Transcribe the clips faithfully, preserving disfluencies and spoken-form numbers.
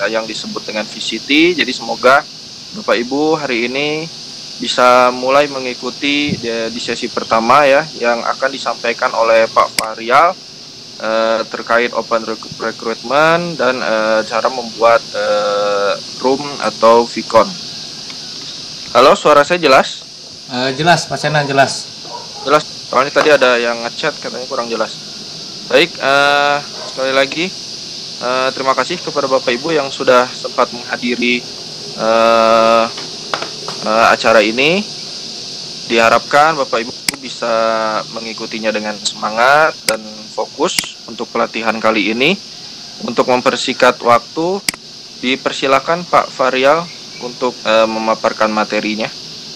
yang disebut dengan V C T. Jadi semoga Bapak Ibu hari ini bisa mulai mengikuti di, di sesi pertama ya, yang akan disampaikan oleh Pak Fahrial eh, terkait open recruitment dan eh, cara membuat eh, room atau Vicon. Halo, suara saya jelas? Uh, jelas, Pak Sena, jelas. Jelas. Soalnya tadi ada yang ngechat katanya kurang jelas. Baik, eh, sekali lagi eh, terima kasih kepada Bapak Ibu yang sudah sempat menghadiri eh, Uh, acara ini. Diharapkan Bapak Ibu bisa mengikutinya dengan semangat dan fokus untuk pelatihan kali ini. Untuk mempersingkat waktu, dipersilakan Pak Fahrial untuk uh, memaparkan materinya.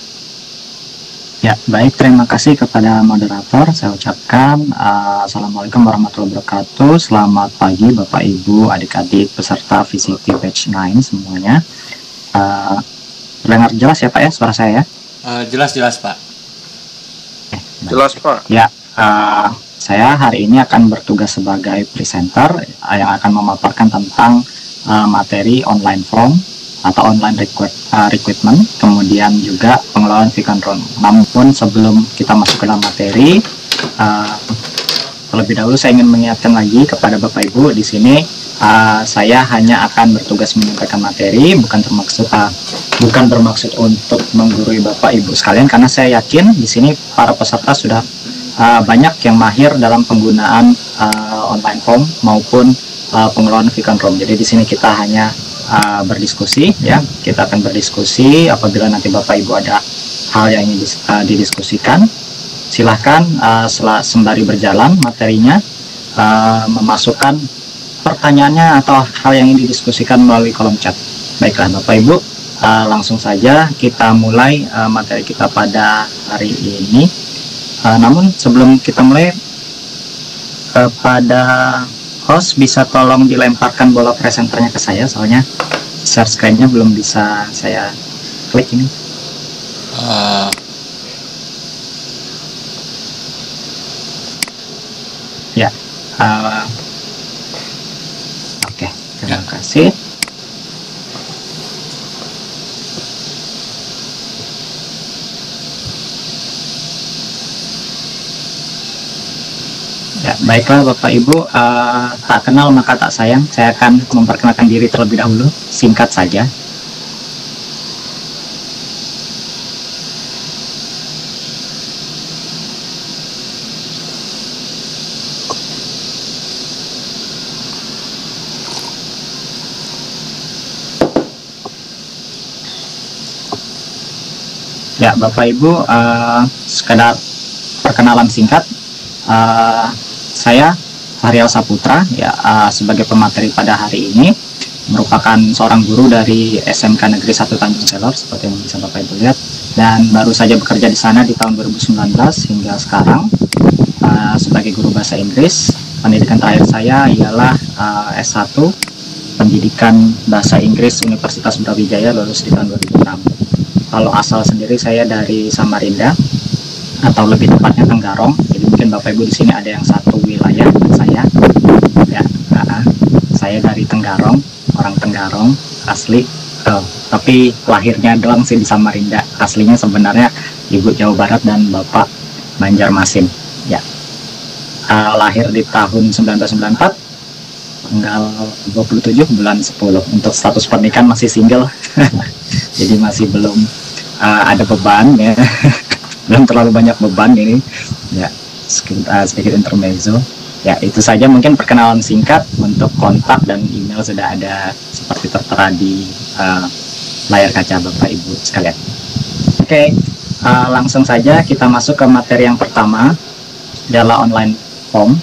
Ya, baik, terima kasih kepada moderator. Saya ucapkan uh, Assalamualaikum warahmatullahi wabarakatuh. Selamat pagi Bapak Ibu, adik-adik peserta V C T Batch sembilan semuanya. uh, Dengar jelas ya Pak ya suara saya? Uh, jelas jelas Pak. Eh, jelas Pak. Ya, uh, saya hari ini akan bertugas sebagai presenter uh, yang akan memaparkan tentang uh, materi online form atau online request, uh, recruitment, kemudian juga pengelolaan Vicon Room. Namun sebelum kita masuk ke dalam materi, uh, terlebih dahulu saya ingin mengingatkan lagi kepada Bapak Ibu di sini. Uh, saya hanya akan bertugas menyampaikan materi, bukan termaksud uh, bukan bermaksud untuk menggurui Bapak Ibu sekalian, karena saya yakin di sini para peserta sudah uh, banyak yang mahir dalam penggunaan uh, online form maupun uh, pengelolaan Vicon Room. Jadi di sini kita hanya uh, berdiskusi, ya, kita akan berdiskusi. Apabila nanti Bapak Ibu ada hal yang ingin dis, uh, didiskusikan, silahkan uh, sembari berjalan materinya uh, memasukkan pertanyaannya atau hal yang ingin didiskusikan melalui kolom chat. Baiklah Bapak Ibu, uh, langsung saja kita mulai uh, materi kita pada hari ini. Uh, namun sebelum kita mulai, kepada host bisa tolong dilemparkan bola presenternya ke saya, soalnya share screen-nya belum bisa saya klik ini. Uh. Ya. Uh, Terima kasih. Ya, baiklah Bapak Ibu, uh, tak kenal maka tak sayang. Saya akan memperkenalkan diri terlebih dahulu, singkat saja. Ya Bapak Ibu, uh, sekedar perkenalan singkat, uh, saya Fahrial Saputra, ya, uh, sebagai pemateri pada hari ini, merupakan seorang guru dari S M K Negeri satu Tanjung Selor, seperti yang bisa Bapak Ibu lihat, dan baru saja bekerja di sana di tahun dua ribu sembilan belas hingga sekarang uh, sebagai guru bahasa Inggris. Pendidikan terakhir saya ialah uh, S satu Pendidikan Bahasa Inggris Universitas Brawijaya, lulus di tahun dua ribu enam. Kalau asal sendiri saya dari Samarinda, atau lebih tepatnya Tenggarong. Jadi mungkin Bapak Ibu di sini ada yang satu wilayah dengan saya. Ya, uh, saya dari Tenggarong, orang Tenggarong asli. Oh, tapi lahirnya doang sih di Samarinda. Aslinya sebenarnya Ibu Jawa Barat dan Bapak Banjarmasin. Ya, uh, lahir di tahun seribu sembilan ratus sembilan puluh empat, tanggal dua puluh tujuh bulan sepuluh. Untuk status pernikahan masih single. Jadi masih belum uh, ada beban ya. Belum terlalu banyak beban ini ya, sedikit, uh, sedikit intermezzo ya. Itu saja mungkin perkenalan singkat. Untuk kontak dan email sudah ada seperti tertera di uh, layar kaca Bapak Ibu sekalian. Oke, uh, langsung saja kita masuk ke materi yang pertama, adalah online form.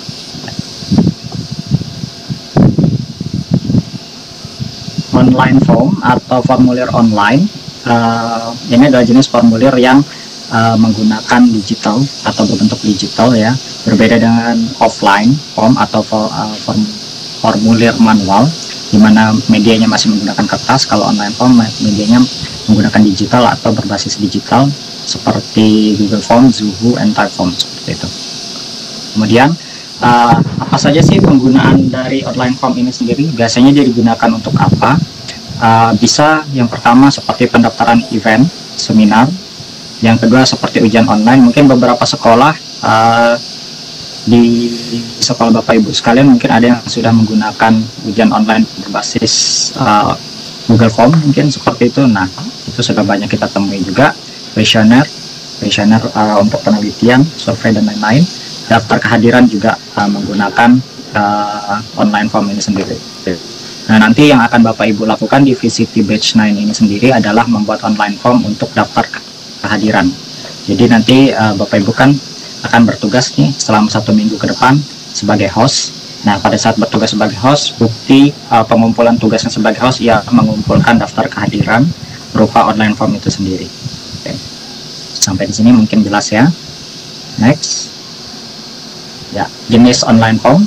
Online form atau formulir online, uh, ini adalah jenis formulir yang uh, menggunakan digital atau berbentuk digital ya, berbeda dengan offline form atau for, uh, form, formulir manual, di mana medianya masih menggunakan kertas. Kalau online form medianya menggunakan digital atau berbasis digital seperti Google Form, Zoho, and Typeform seperti itu. Kemudian uh, apa saja sih penggunaan dari online form ini sendiri? Biasanya dia digunakan untuk apa? Uh, bisa yang pertama seperti pendaftaran event, seminar. Yang kedua seperti ujian online. Mungkin beberapa sekolah uh, di sekolah Bapak Ibu sekalian mungkin ada yang sudah menggunakan ujian online berbasis uh, Google Form, mungkin seperti itu. Nah, itu sudah banyak kita temui juga. Questionnaire, questionnaire uh, untuk penelitian, survei dan lain-lain. Daftar kehadiran juga uh, menggunakan uh, online form ini sendiri. Nah, nanti yang akan Bapak Ibu lakukan di V C T Batch sembilan ini sendiri adalah membuat online form untuk daftar kehadiran. Jadi nanti uh, Bapak Ibu kan akan bertugas nih selama satu minggu ke depan sebagai host. Nah, pada saat bertugas sebagai host, bukti uh, pengumpulan tugasnya sebagai host, ia mengumpulkan daftar kehadiran berupa online form itu sendiri. Oke. Sampai di sini mungkin jelas ya. Next. Ya, jenis online form.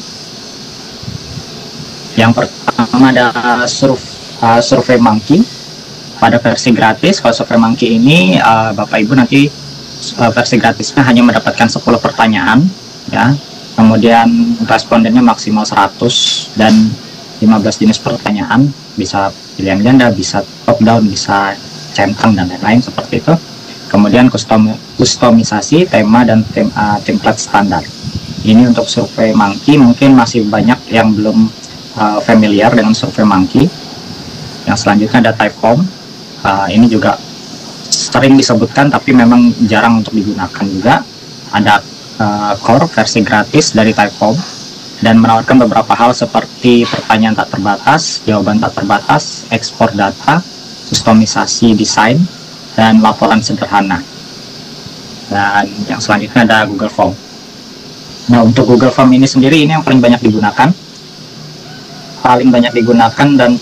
Yang pertama ada survei uh, Survei Monkey pada versi gratis. Kalau Survei Monkey ini uh, Bapak Ibu nanti uh, versi gratisnya hanya mendapatkan sepuluh pertanyaan ya. Kemudian respondennya maksimal seratus dan lima belas jenis pertanyaan, bisa pilihan ganda, bisa top down, bisa centang dan lain-lain seperti itu. Kemudian custom kustomisasi tema dan tem, uh, template standar. Ini untuk Survei Monkey. Mungkin masih banyak yang belum Uh, familiar dengan Survei Monkey. Yang selanjutnya ada Typeform. Uh, ini juga sering disebutkan tapi memang jarang untuk digunakan juga. Ada uh, Core versi gratis dari Typeform dan menawarkan beberapa hal seperti pertanyaan tak terbatas, jawaban tak terbatas, ekspor data, kustomisasi desain, dan laporan sederhana. Dan yang selanjutnya ada Google Form. Nah, untuk Google Form ini sendiri ini yang paling banyak digunakan. paling banyak digunakan dan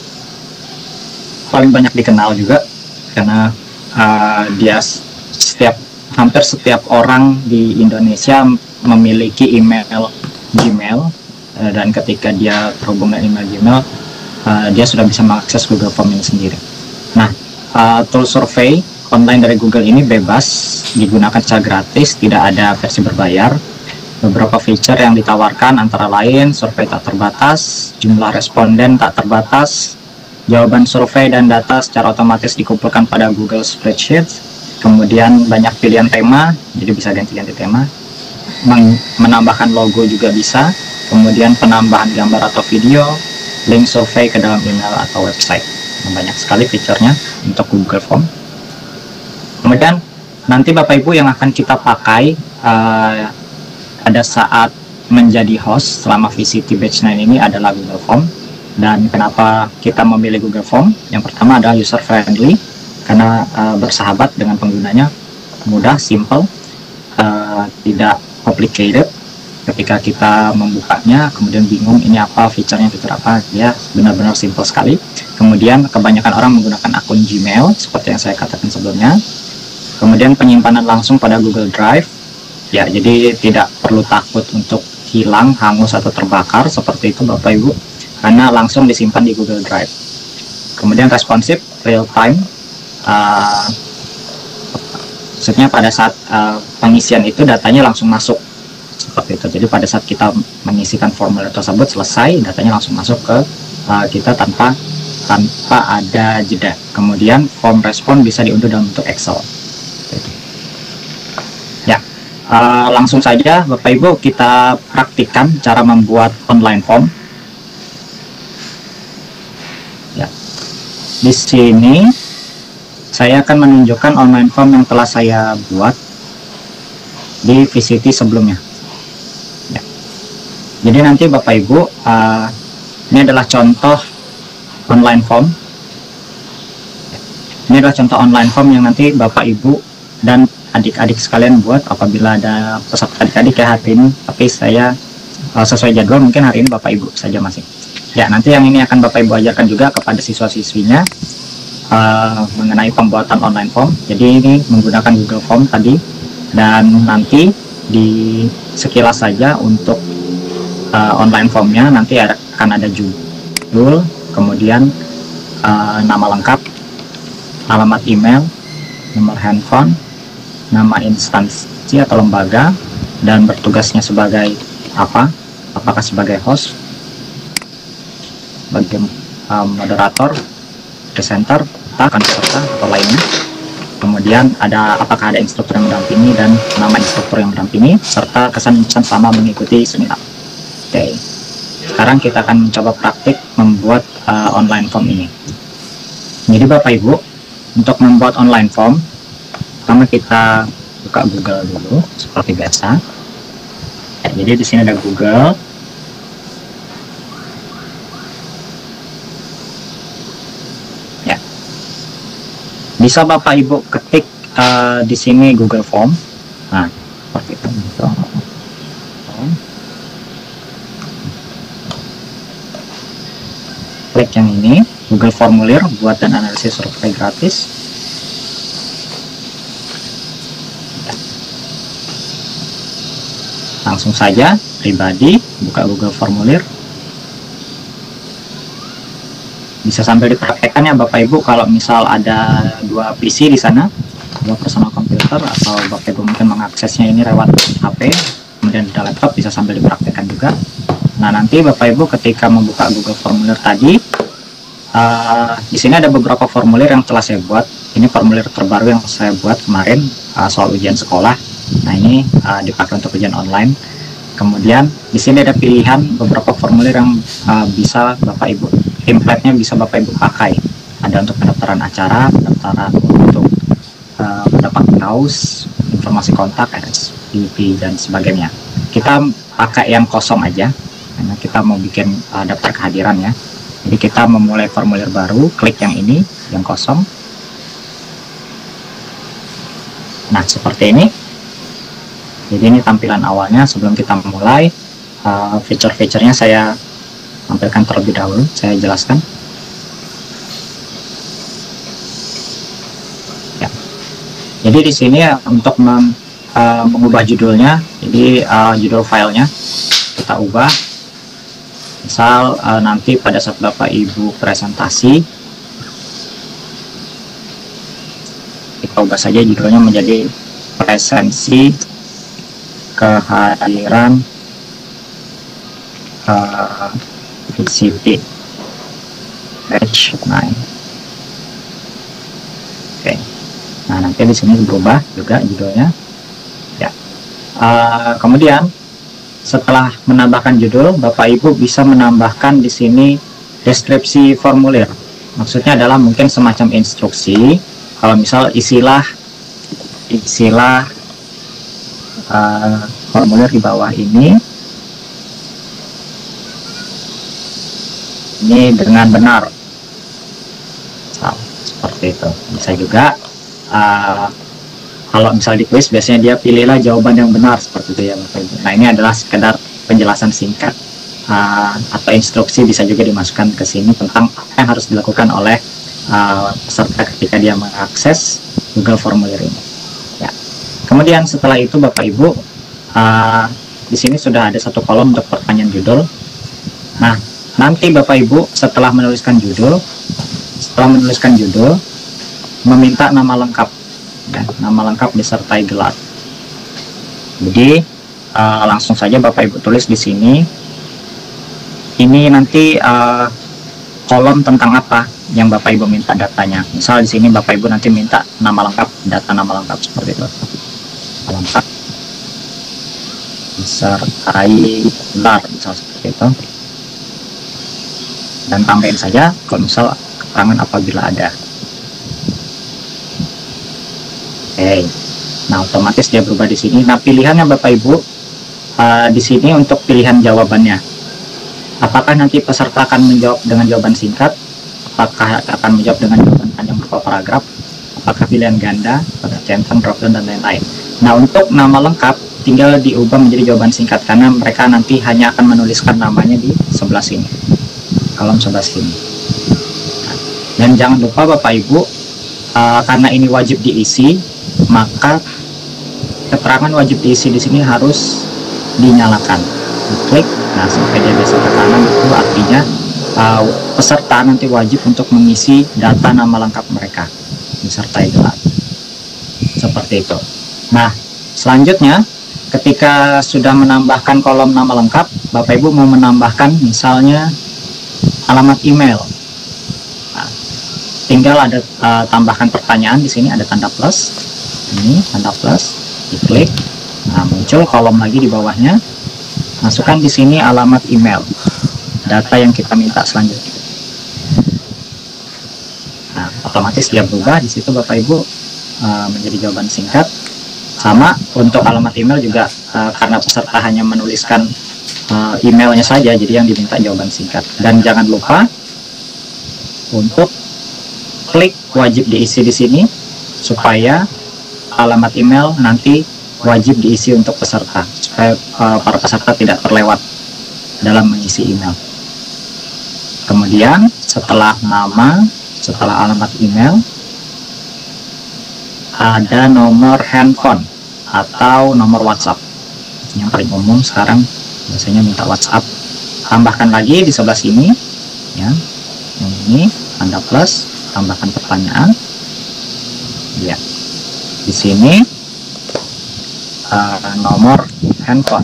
paling banyak dikenal juga karena uh, dia setiap hampir setiap orang di Indonesia memiliki email Gmail uh, dan ketika dia terhubung dengan email Gmail uh, dia sudah bisa mengakses Google Form ini sendiri. Nah, uh, tool survei online dari Google ini bebas digunakan secara gratis, tidak ada versi berbayar. Beberapa feature yang ditawarkan antara lain survei tak terbatas, jumlah responden tak terbatas, jawaban survei dan data secara otomatis dikumpulkan pada Google Spreadsheet, kemudian banyak pilihan tema, jadi bisa ganti-ganti tema, menambahkan logo juga bisa, kemudian penambahan gambar atau video, link survei ke dalam email atau website. Nah, banyak sekali fiturnya untuk Google Form. Kemudian nanti Bapak Ibu yang akan kita pakai uh, pada saat menjadi host selama V C T Batch sembilan ini adalah Google Form. Dan kenapa kita memilih Google Form? Yang pertama adalah user friendly karena uh, bersahabat dengan penggunanya, mudah, simple, uh, tidak complicated. Ketika kita membukanya kemudian bingung ini apa fiturnya, fitur apa, dia benar-benar simple sekali. Kemudian kebanyakan orang menggunakan akun Gmail seperti yang saya katakan sebelumnya. Kemudian penyimpanan langsung pada Google Drive. Ya, jadi tidak perlu takut untuk hilang, hangus, atau terbakar seperti itu Bapak Ibu, karena langsung disimpan di Google Drive. Kemudian responsif, real time, uh, maksudnya pada saat uh, pengisian itu datanya langsung masuk seperti itu. Jadi pada saat kita mengisikan formulir tersebut selesai, datanya langsung masuk ke uh, kita tanpa tanpa ada jeda. Kemudian form respon bisa diunduh dalam bentuk Excel. Uh, langsung saja Bapak Ibu kita praktikkan cara membuat online form. Ya. Di sini saya akan menunjukkan online form yang telah saya buat di V C T sebelumnya. Ya. Jadi nanti Bapak Ibu uh, ini adalah contoh online form. Ini adalah contoh online form yang nanti Bapak Ibu dan adik-adik sekalian buat apabila ada peserta adik-adik ya hari ini, tapi saya uh, sesuai jadwal mungkin hari ini Bapak Ibu saja masih. Ya, nanti yang ini akan Bapak Ibu ajarkan juga kepada siswa-siswinya uh, mengenai pembuatan online form. Jadi ini menggunakan Google Form tadi, dan nanti di sekilas saja untuk uh, online formnya nanti ada, akan ada judul, kemudian uh, nama lengkap, alamat email, nomor handphone, nama instansi atau lembaga, dan bertugasnya sebagai apa, apakah sebagai host, sebagai uh, moderator, presenter, akan peserta atau lainnya. Kemudian ada apakah ada instruktur yang mendampingi dan nama instruktur yang mendampingi, serta kesan-kesan selama mengikuti seminar. Oke, sekarang kita akan mencoba praktik membuat uh, online form ini. Jadi Bapak Ibu, untuk membuat online form, pertama kita buka Google dulu seperti biasa. Ya, jadi di sini ada Google. Bisa Bapak Ibu ketik uh, di sini Google Form. Nah, seperti itu. Klik yang ini, Google Formulir buat dan analisis survei gratis. Langsung saja pribadi buka Google Formulir. Bisa sambil dipraktekkan ya Bapak Ibu, kalau misal ada dua P C di sana, dua personal komputer, atau Bapak Ibu mungkin mengaksesnya ini lewat H P, kemudian ada laptop, bisa sambil dipraktekkan juga. Nah, nanti Bapak Ibu ketika membuka Google Formulir tadi, uh, di sini ada beberapa formulir yang telah saya buat. Ini formulir terbaru yang saya buat kemarin uh, soal ujian sekolah. Nah, ini uh, dipakai untuk ujian online. Kemudian di sini ada pilihan beberapa formulir yang uh, bisa Bapak Ibu, template-nya bisa Bapak Ibu pakai. Ada untuk pendaftaran acara, pendaftaran untuk uh, pendapat kaus, informasi kontak, R S V P dan sebagainya. Kita pakai yang kosong aja, karena kita mau bikin uh, daftar kehadiran ya. Jadi kita memulai formulir baru, klik yang ini, yang kosong. Nah, seperti ini. Jadi ini tampilan awalnya. Sebelum kita mulai, uh, fitur-fiturnya saya tampilkan terlebih dahulu, saya jelaskan. Ya. Jadi di sini ya, untuk mem, uh, mengubah judulnya, jadi uh, judul filenya kita ubah. Misal uh, nanti pada saat Bapak Ibu presentasi, kita ubah saja judulnya menjadi presensi kehadiran uh, V C P batch nine. Oke, nah nanti di sini berubah juga judulnya. Ya, uh, kemudian setelah menambahkan judul, Bapak Ibu bisa menambahkan di sini deskripsi formulir. Maksudnya adalah mungkin semacam instruksi. Kalau misal isilah isilah uh, formulir di bawah ini ini dengan benar. Nah, seperti itu. Bisa juga uh, kalau misal di quiz biasanya dia pilihlah jawaban yang benar, seperti itu ya Bapak Ibu. Nah, ini adalah sekedar penjelasan singkat uh, atau instruksi bisa juga dimasukkan ke sini tentang apa yang harus dilakukan oleh uh, peserta ketika dia mengakses Google Formulir ini. Ya. Kemudian setelah itu Bapak Ibu, uh, di sini sudah ada satu kolom untuk pertanyaan judul. Nah, nanti Bapak Ibu setelah menuliskan judul, setelah menuliskan judul, meminta nama lengkap, ya, nama lengkap disertai gelar. Jadi uh, langsung saja Bapak Ibu tulis di sini. Ini nanti uh, kolom tentang apa yang Bapak Ibu minta datanya. Misal di sini Bapak Ibu nanti minta nama lengkap, data nama lengkap seperti itu. Lengkap disertai gelar, misal seperti itu. Dan tambahin saja kalau misal keterangan apabila ada. Oke, nah otomatis dia berubah di sini. Nah, pilihannya Bapak Ibu uh, di sini untuk pilihan jawabannya. Apakah nanti peserta akan menjawab dengan jawaban singkat? Apakah akan menjawab dengan jawaban panjang berupa paragraf? Apakah pilihan ganda, pada centang, dropdown dan lain-lain? Nah, untuk nama lengkap tinggal diubah menjadi jawaban singkat karena mereka nanti hanya akan menuliskan namanya di sebelah sini, kolom sebelah sini. Nah, dan jangan lupa Bapak Ibu, uh, karena ini wajib diisi, maka keterangan wajib diisi di sini harus dinyalakan. Diklik, nah sampai dia geser ke kanan, itu artinya uh, peserta nanti wajib untuk mengisi data nama lengkap mereka disertai gelar. Seperti itu. Nah, selanjutnya ketika sudah menambahkan kolom nama lengkap, Bapak Ibu mau menambahkan misalnya alamat email. Nah, tinggal ada uh, tambahkan pertanyaan, di sini ada tanda plus. Ini tanda plus, diklik. Nah, muncul kolom lagi di bawahnya. Masukkan di sini alamat email, data yang kita minta selanjutnya. Nah, otomatis dia berubah di situ Bapak Ibu uh, menjadi jawaban singkat. Sama untuk alamat email juga, uh, karena peserta hanya menuliskan uh, emailnya saja, jadi yang diminta jawaban singkat. Dan jangan lupa untuk klik wajib diisi di sini supaya alamat email nanti wajib diisi untuk peserta, supaya uh, para peserta tidak terlewat dalam mengisi email. Kemudian setelah nama, setelah alamat email, ada nomor handphone atau nomor WhatsApp. Yang paling umum sekarang biasanya minta WhatsApp. Tambahkan lagi di sebelah sini, ya, yang ini tanda plus, tambahkan pertanyaan. Ya, di sini uh, nomor handphone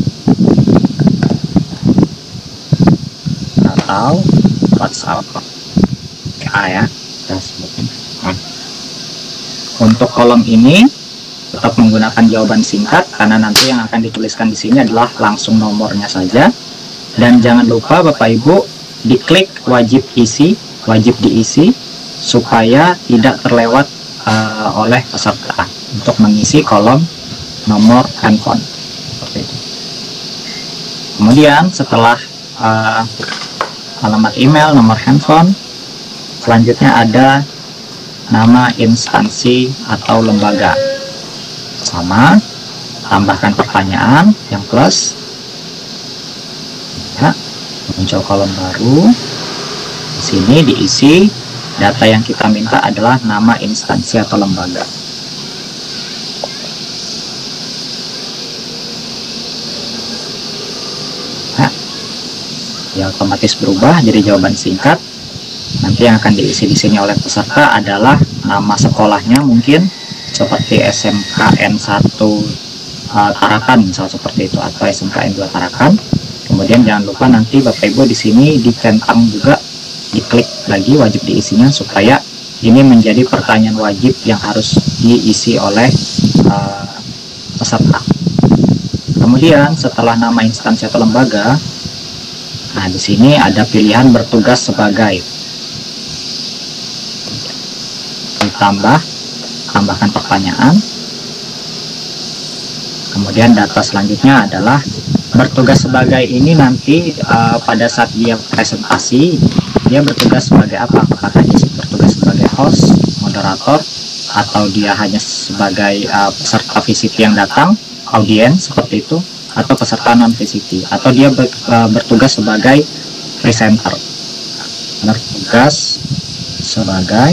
atau WhatsApp. A ya, kita sebutin. Nah, untuk kolom ini tetap menggunakan jawaban singkat, karena nanti yang akan dituliskan di sini adalah langsung nomornya saja. Dan jangan lupa Bapak Ibu diklik wajib isi, wajib diisi supaya tidak terlewat uh, oleh peserta untuk mengisi kolom nomor handphone. Seperti itu. Kemudian setelah uh, alamat email, nomor handphone, selanjutnya ada nama instansi atau lembaga. Sama, tambahkan pertanyaan yang plus. Ya, muncul kolom baru. Di sini diisi data yang kita minta adalah nama instansi atau lembaga. Nah, ya otomatis berubah jadi jawaban singkat. Nanti yang akan diisi di sini oleh peserta adalah nama sekolahnya, mungkin seperti S M K N satu uh, Tarakan misal seperti itu, atau S M K N dua Tarakan. Kemudian jangan lupa nanti Bapak Ibu di sini ditentang juga, diklik lagi wajib diisinya supaya ini menjadi pertanyaan wajib yang harus diisi oleh uh, peserta. Kemudian setelah nama instansi atau lembaga, nah di sini ada pilihan bertugas sebagai. Ditambah, tambahkan pertanyaan. Kemudian data selanjutnya adalah bertugas sebagai ini nanti uh, pada saat dia presentasi, dia bertugas sebagai apa? Apakah dia bertugas sebagai host, moderator, atau dia hanya sebagai uh, peserta V C T yang datang, audiens seperti itu, atau peserta non V C T, atau dia ber, uh, bertugas sebagai presenter. Bertugas sebagai.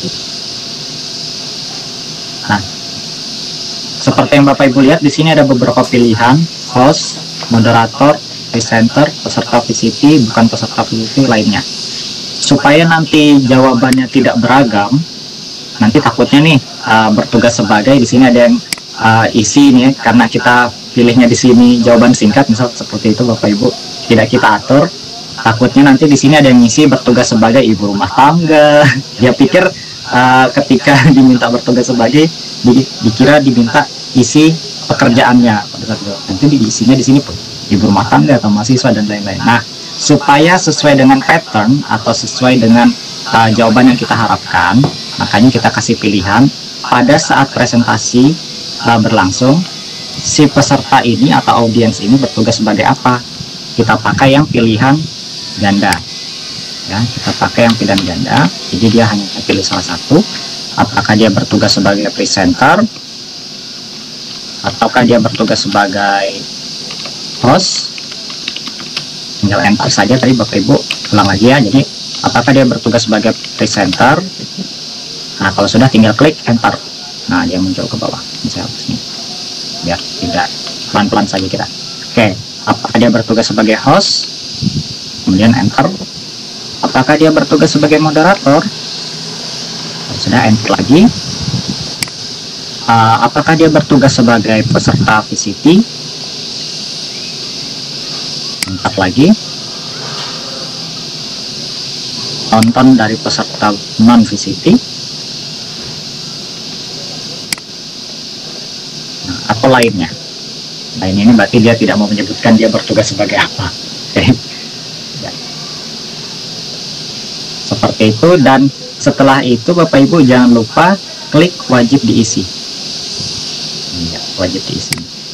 Nah, seperti yang Bapak Ibu lihat di sini ada beberapa pilihan: host, moderator, presenter, peserta V C T, bukan peserta V C T lainnya. Supaya nanti jawabannya tidak beragam, nanti takutnya nih uh, bertugas sebagai di sini ada yang uh, isi nih, karena kita pilihnya di sini jawaban singkat, misal seperti itu Bapak Ibu, tidak kita atur. Takutnya nanti di sini ada yang ngisi bertugas sebagai ibu rumah tangga. Dia pikir Uh, ketika diminta bertugas sebagai di, dikira diminta isi pekerjaannya pada saat itu. Nanti diisinya di sini ibu rumah tangga atau mahasiswa dan lain-lain. Nah, supaya sesuai dengan pattern atau sesuai dengan uh, jawaban yang kita harapkan, makanya kita kasih pilihan pada saat presentasi uh, berlangsung, si peserta ini atau audiens ini bertugas sebagai apa. Kita pakai yang pilihan ganda. Ya, kita pakai yang pilihan ganda, jadi dia hanya pilih salah satu. Apakah dia bertugas sebagai presenter, ataukah dia bertugas sebagai host? Tinggal enter saja tadi Bapak Ibu, ulang lagi ya. Jadi apakah dia bertugas sebagai presenter? Nah, kalau sudah tinggal klik enter. Nah, dia muncul ke bawah. Misalnya sini, biar tidak pelan-pelan saja kita. Oke, apakah dia bertugas sebagai host? Kemudian enter. Apakah dia bertugas sebagai moderator? Sudah enter lagi. Uh, apakah dia bertugas sebagai peserta V C T? empat lagi, tonton dari peserta non V C T. Nah, atau lainnya. Lain ini berarti dia tidak mau menyebutkan dia bertugas sebagai apa. Oke. Ya. Seperti itu, dan setelah itu Bapak Ibu jangan lupa klik wajib diisi. Ya, wajib diisi.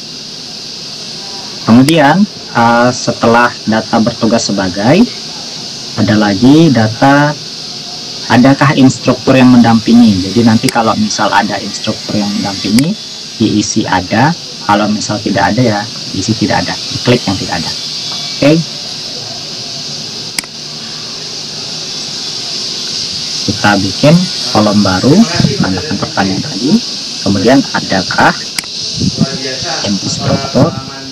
Kemudian uh, setelah data bertugas sebagai, ada lagi data adakah instruktur yang mendampingi. Jadi nanti kalau misal ada instruktur yang mendampingi, diisi ada. Kalau misal tidak ada, ya diisi tidak ada, klik yang tidak ada. Oke. Okay. Kita bikin kolom baru, tandakan pertanyaan tadi. Kemudian adakah instruktur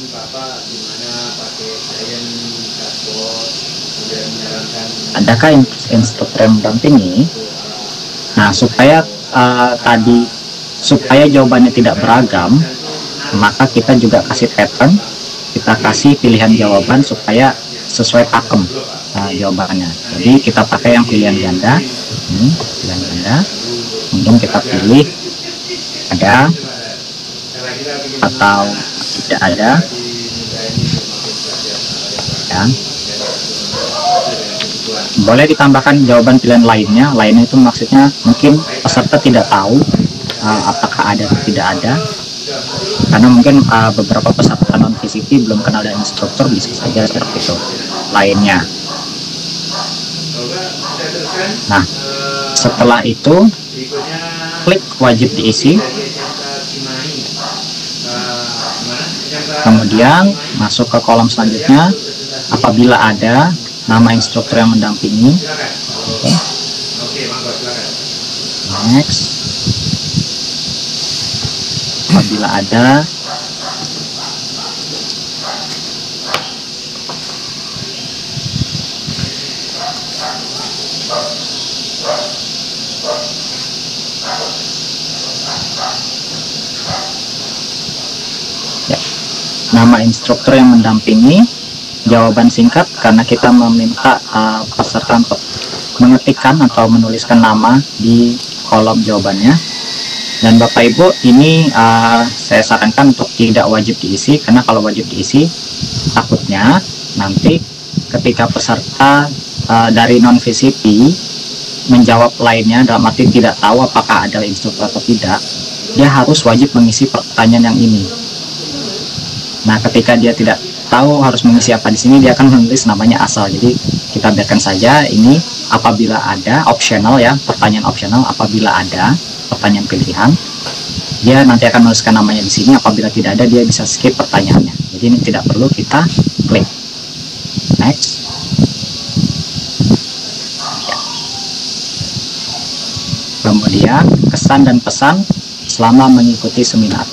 adakah instruktur yang mendampingi. Nah, supaya uh, tadi supaya jawabannya tidak beragam, maka kita juga kasih pattern, kita kasih pilihan jawaban supaya sesuai pakem uh, jawabannya. Jadi kita pakai yang pilihan ganda, ini pilihan ganda. Kemudian kita pilih ada atau tidak ada, ya. Boleh ditambahkan jawaban pilihan lainnya. Lainnya itu maksudnya mungkin peserta tidak tahu uh, apakah ada atau tidak ada. Karena mungkin uh, beberapa peserta non V C T belum kenal dengan instruktur, bisa saja seperti itu. Lainnya. Nah, setelah itu klik wajib diisi. Kemudian masuk ke kolom selanjutnya. Apabila ada nama instruktur yang mendampingi. Oke. Next. Apabila ada, ya, nama instruktur yang mendampingi, jawaban singkat karena kita meminta uh, peserta untuk mengetikkan atau menuliskan nama di kolom jawabannya. Dan Bapak Ibu, ini uh, saya sarankan untuk tidak wajib diisi, karena kalau wajib diisi takutnya nanti ketika peserta uh, dari non V C T menjawab lainnya, dalam arti tidak tahu apakah ada instruktur atau tidak, dia harus wajib mengisi pertanyaan yang ini. Nah, ketika dia tidak tahu harus mengisi apa di sini, dia akan menulis namanya asal. Jadi kita biarkan saja ini apabila ada, optional ya, pertanyaan optional. Apabila ada pertanyaan pilihan, dia nanti akan menuliskan namanya di sini. Apabila tidak ada, dia bisa skip pertanyaannya. Jadi ini tidak perlu kita klik. Next. Ya. Kemudian kesan dan pesan selama mengikuti seminar.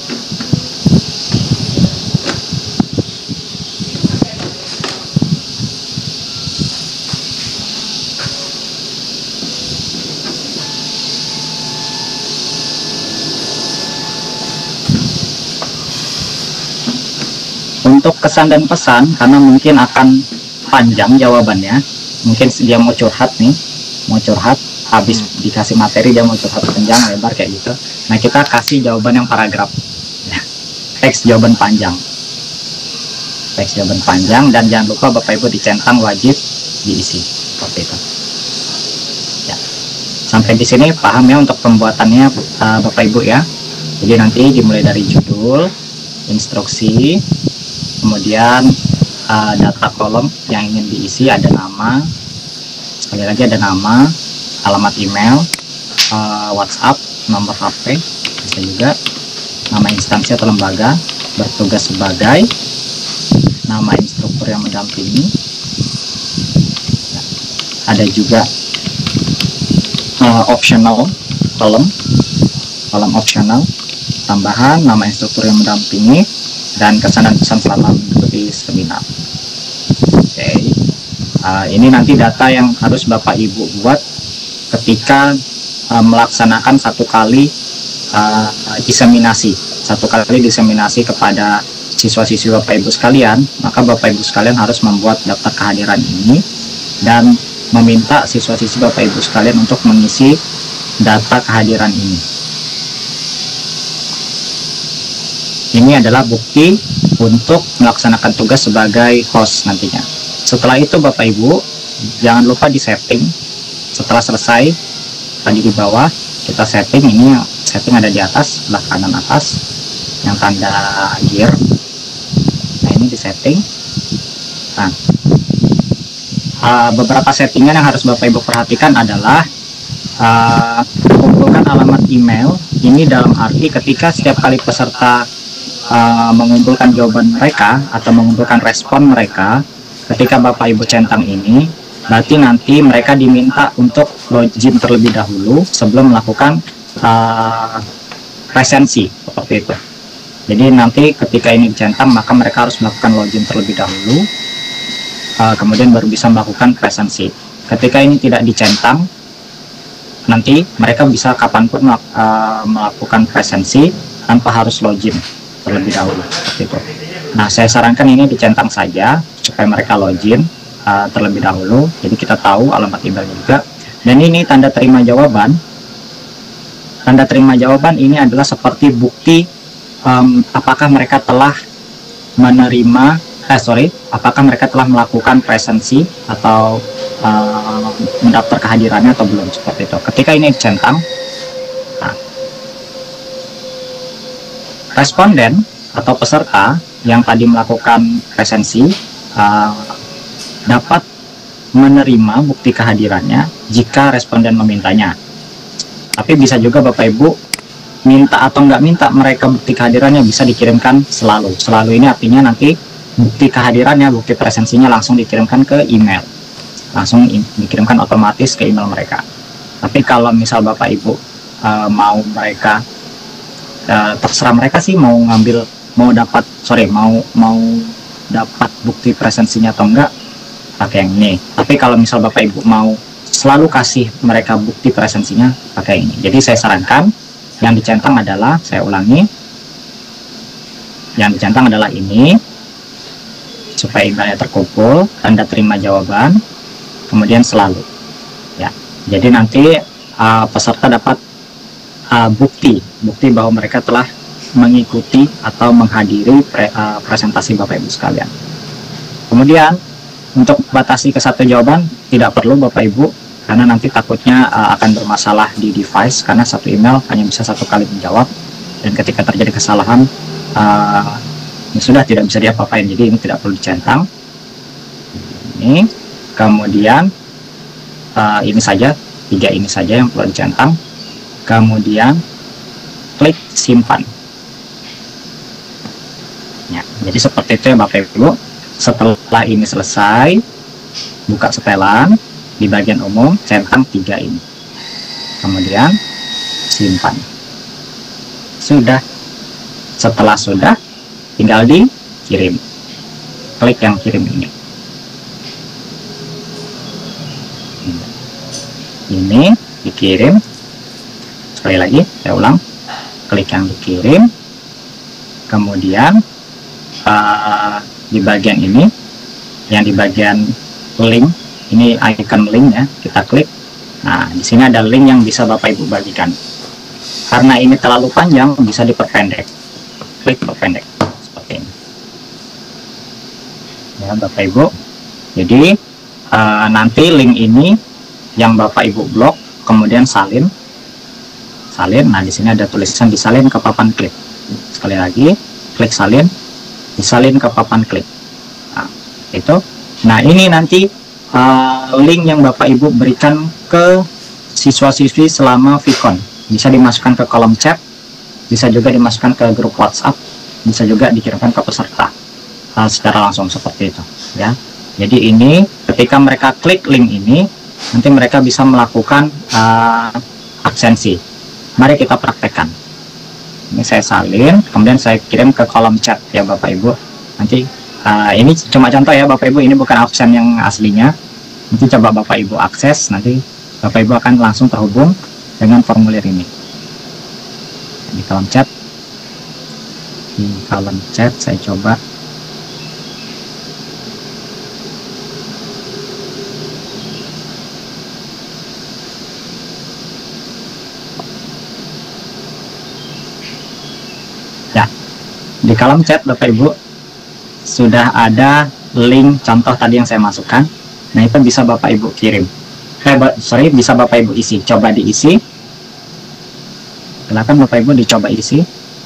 Untuk kesan dan pesan, karena mungkin akan panjang jawabannya, mungkin dia mau curhat nih, mau curhat, habis hmm. dikasih materi dia mau curhat panjang lebar kayak gitu. Nah, kita kasih jawaban yang paragraf, ya. Teks jawaban panjang, teks jawaban panjang, dan jangan lupa Bapak Ibu dicentang wajib diisi seperti itu. Ya. Sampai di sini paham ya untuk pembuatannya uh, Bapak Ibu ya. Jadi nanti dimulai dari judul, instruksi. Kemudian uh, data kolom yang ingin diisi, ada nama, sekali lagi ada nama, alamat email, uh, WhatsApp, nomor H P, bisa juga nama instansi atau lembaga, bertugas sebagai, nama instruktur yang mendampingi, ada juga uh, optional kolom, kolom optional, tambahan nama instruktur yang mendampingi, dan kesan dan pesan selama mengikuti seminar. Oke, okay. uh, ini nanti data yang harus Bapak Ibu buat ketika uh, melaksanakan satu kali uh, diseminasi, satu kali diseminasi kepada siswa-siswi Bapak Ibu sekalian, maka Bapak Ibu sekalian harus membuat daftar kehadiran ini dan meminta siswa-siswi Bapak Ibu sekalian untuk mengisi data kehadiran ini. Ini adalah bukti untuk melaksanakan tugas sebagai host nantinya. Setelah itu Bapak Ibu, jangan lupa di setting. Setelah selesai, tadi di bawah kita setting, ini setting ada di atas, sebelah kanan atas, yang tanda gear. Nah ini di setting. Nah, uh, beberapa settingan yang harus Bapak Ibu perhatikan adalah uh, kumpulkan alamat email. Ini dalam arti ketika setiap kali peserta Uh, mengumpulkan jawaban mereka atau mengumpulkan respon mereka, ketika Bapak Ibu centang ini, berarti nanti mereka diminta untuk login terlebih dahulu sebelum melakukan uh, presensi seperti itu. Jadi nanti ketika ini dicentang, maka mereka harus melakukan login terlebih dahulu, uh, kemudian baru bisa melakukan presensi. Ketika ini tidak dicentang, nanti mereka bisa kapanpun uh, melakukan presensi tanpa harus login terlebih dahulu seperti itu. Nah, saya sarankan ini dicentang saja supaya mereka login uh, terlebih dahulu. Jadi kita tahu alamat email juga. Dan ini tanda terima jawaban. Tanda terima jawaban ini adalah seperti bukti um, apakah mereka telah menerima, eh sorry, apakah mereka telah melakukan presensi atau uh, mendaftar kehadirannya atau belum seperti itu. Ketika ini dicentang, responden atau peserta yang tadi melakukan presensi uh, dapat menerima bukti kehadirannya jika responden memintanya. Tapi bisa juga Bapak Ibu minta atau nggak minta mereka bukti kehadirannya, bisa dikirimkan selalu. Selalu ini artinya nanti bukti kehadirannya, bukti presensinya langsung dikirimkan ke email. Langsung dikirimkan otomatis ke email mereka. Tapi kalau misal Bapak Ibu uh, mau mereka Uh, terserah mereka sih mau ngambil, mau dapat, sorry, mau mau dapat bukti presensinya atau enggak, pakai yang ini. Tapi kalau misal Bapak Ibu mau selalu kasih mereka bukti presensinya, pakai ini. Jadi saya sarankan yang dicentang adalah, saya ulangi, yang dicentang adalah ini, supaya emailnya terkumpul, tanda terima jawaban, kemudian selalu. Ya, jadi nanti uh, peserta dapat Uh, bukti bukti bahwa mereka telah mengikuti atau menghadiri pre, uh, presentasi Bapak Ibu sekalian. Kemudian untuk batasi ke satu jawaban tidak perlu Bapak Ibu, karena nanti takutnya uh, akan bermasalah di device, karena satu email hanya bisa satu kali menjawab, dan ketika terjadi kesalahan uh, ya sudah tidak bisa diapa-apain. Jadi ini tidak perlu dicentang. Ini kemudian uh, ini saja, tiga ini saja yang perlu dicentang. Kemudian klik simpan. Ya, jadi seperti itu ya Bapak Ibu. Setelah ini selesai, buka setelan, di bagian umum centang tiga ini. Kemudian simpan. Sudah. Setelah sudah, tinggal dikirim. Klik yang kirim ini. Ini dikirim. Sekali lagi saya ulang, klik yang dikirim, kemudian uh, di bagian ini, yang di bagian link, ini icon link ya, kita klik. Nah, di sini ada link yang bisa Bapak Ibu bagikan. Karena ini terlalu panjang, bisa diperpendek. Klik perpendek seperti ini. Ya Bapak Ibu. Jadi uh, nanti link ini yang Bapak Ibu blok, kemudian salin. Salin. Nah, di sini ada tulisan disalin ke papan klik. Sekali lagi, klik salin, disalin ke papan klik. Nah, itu. Nah, ini nanti uh, link yang Bapak Ibu berikan ke siswa-siswi selama VCon. Bisa dimasukkan ke kolom chat, bisa juga dimasukkan ke grup WhatsApp, bisa juga dikirimkan ke peserta uh, secara langsung seperti itu, ya. Jadi ini ketika mereka klik link ini, nanti mereka bisa melakukan uh, absensi. Mari kita praktekkan. Ini saya salin, kemudian saya kirim ke kolom chat ya Bapak Ibu. Nanti uh, ini cuma contoh ya Bapak Ibu, ini bukan absen yang aslinya. Nanti coba Bapak Ibu akses, nanti Bapak Ibu akan langsung terhubung dengan formulir ini. Di kolom chat. di kolom chat saya coba. Ya, di kolom chat Bapak Ibu sudah ada link contoh tadi yang saya masukkan. Nah, itu bisa Bapak Ibu kirim. Eh, sorry, bisa Bapak Ibu isi. Coba diisi. Silakan Bapak Ibu dicoba isi.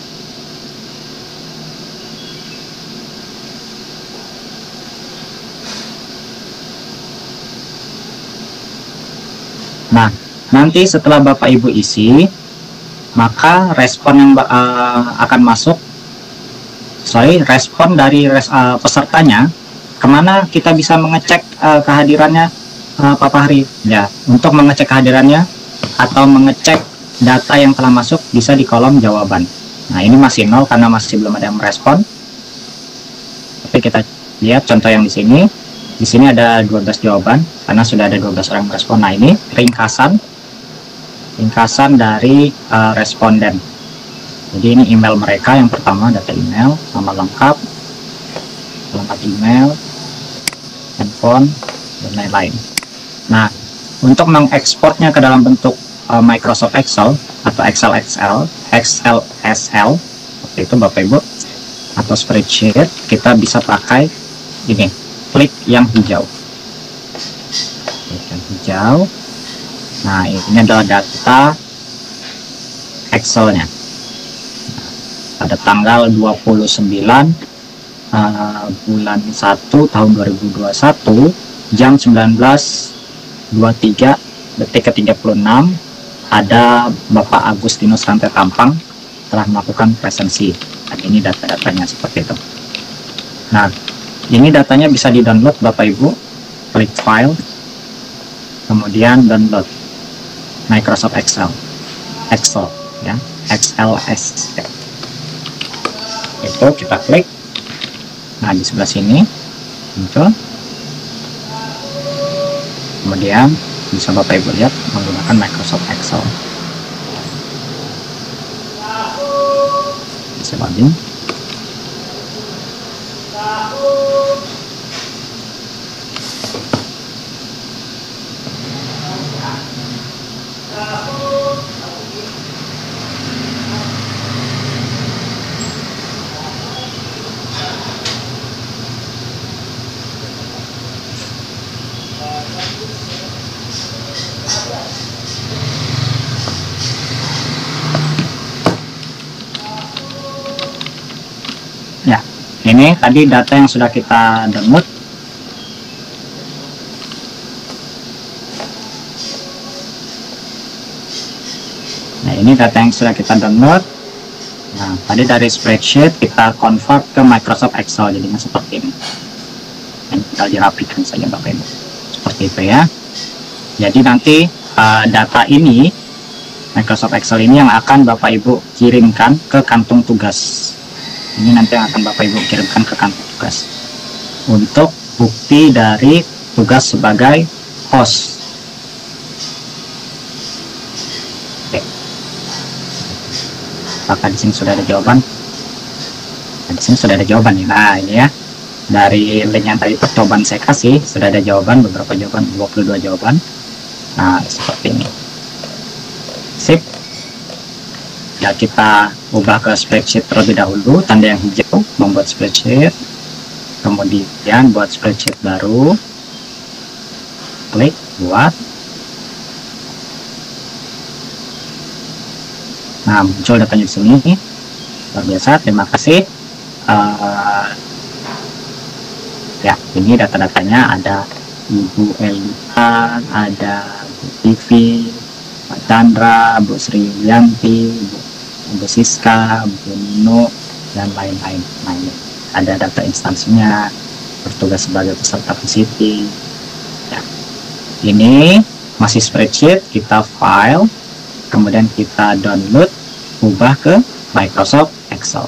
Nah, nanti setelah Bapak Ibu isi, maka respon yang uh, akan masuk, sorry, respon dari res, uh, pesertanya, kemana kita bisa mengecek uh, kehadirannya uh, Pak Fahri? Ya, untuk mengecek kehadirannya atau mengecek data yang telah masuk bisa di kolom jawaban. Nah, ini masih nol karena masih belum ada yang merespon. Tapi kita lihat contoh yang di sini. Di sini ada dua belas jawaban karena sudah ada dua belas orang merespon. Nah, ini ringkasan ringkasan dari uh, responden. Jadi ini email mereka. Yang pertama data email, nama lengkap, alamat email, handphone, dan lain-lain. Nah, untuk mengekspornya ke dalam bentuk uh, Microsoft Excel atau Excel Excel, Excel S L, seperti itu Bapak Ibu, atau spreadsheet, kita bisa pakai ini, klik yang hijau. Klik yang hijau. Nah, ini adalah data Excel-nya. Pada tanggal dua puluh sembilan uh, bulan satu tahun dua ribu dua puluh satu jam sembilan belas dua puluh tiga detik ke tiga puluh enam ada Bapak Agustinus Rantai Tampang telah melakukan presensi. Dan ini data-datanya seperti itu. Nah, ini datanya bisa di-download Bapak Ibu. Klik file, kemudian download Microsoft Excel. Excel ya, X L S. Itu kita klik. Nah, di sebelah sini muncul. Kemudian bisa Bapak Ibu lihat menggunakan Microsoft Excel. Bisa login. Ya, ini tadi data yang sudah kita download. Nah, ini data yang sudah kita download. Nah, tadi dari spreadsheet kita convert ke Microsoft Excel, jadinya seperti ini. Ini tinggal dirapikan saja Bapak Ibu. Seperti itu ya. Jadi nanti uh, data ini, Microsoft Excel ini yang akan Bapak Ibu kirimkan ke kantung tugas. Ini nanti yang akan Bapak Ibu kirimkan ke kantor tugas untuk bukti dari tugas sebagai host. Oke. Apakah di sini sudah ada jawaban? Nah, di sini sudah ada jawaban ya. Nah, ini ya. Dari link yang tadi percobaan saya kasih sudah ada jawaban, beberapa jawaban, dua puluh dua jawaban. Nah, seperti ini. Sip. Ya, kita ubah ke spreadsheet terlebih dahulu, tanda yang hijau membuat spreadsheet, kemudian buat spreadsheet baru, klik buat. Nah, muncul datanya di sini. Luar biasa, terima kasih. Uh, ya, ini data-datanya ada Ibu Elita, ada Bu Tivi, Pak Chandra, Bu Sri Yanti, Bu Bu Siska, Bu Nino, dan lain-lain. Nah, ini ada data instansinya, bertugas sebagai peserta P C T. Ya. Ini masih spreadsheet, kita file, kemudian kita download, ubah ke Microsoft Excel.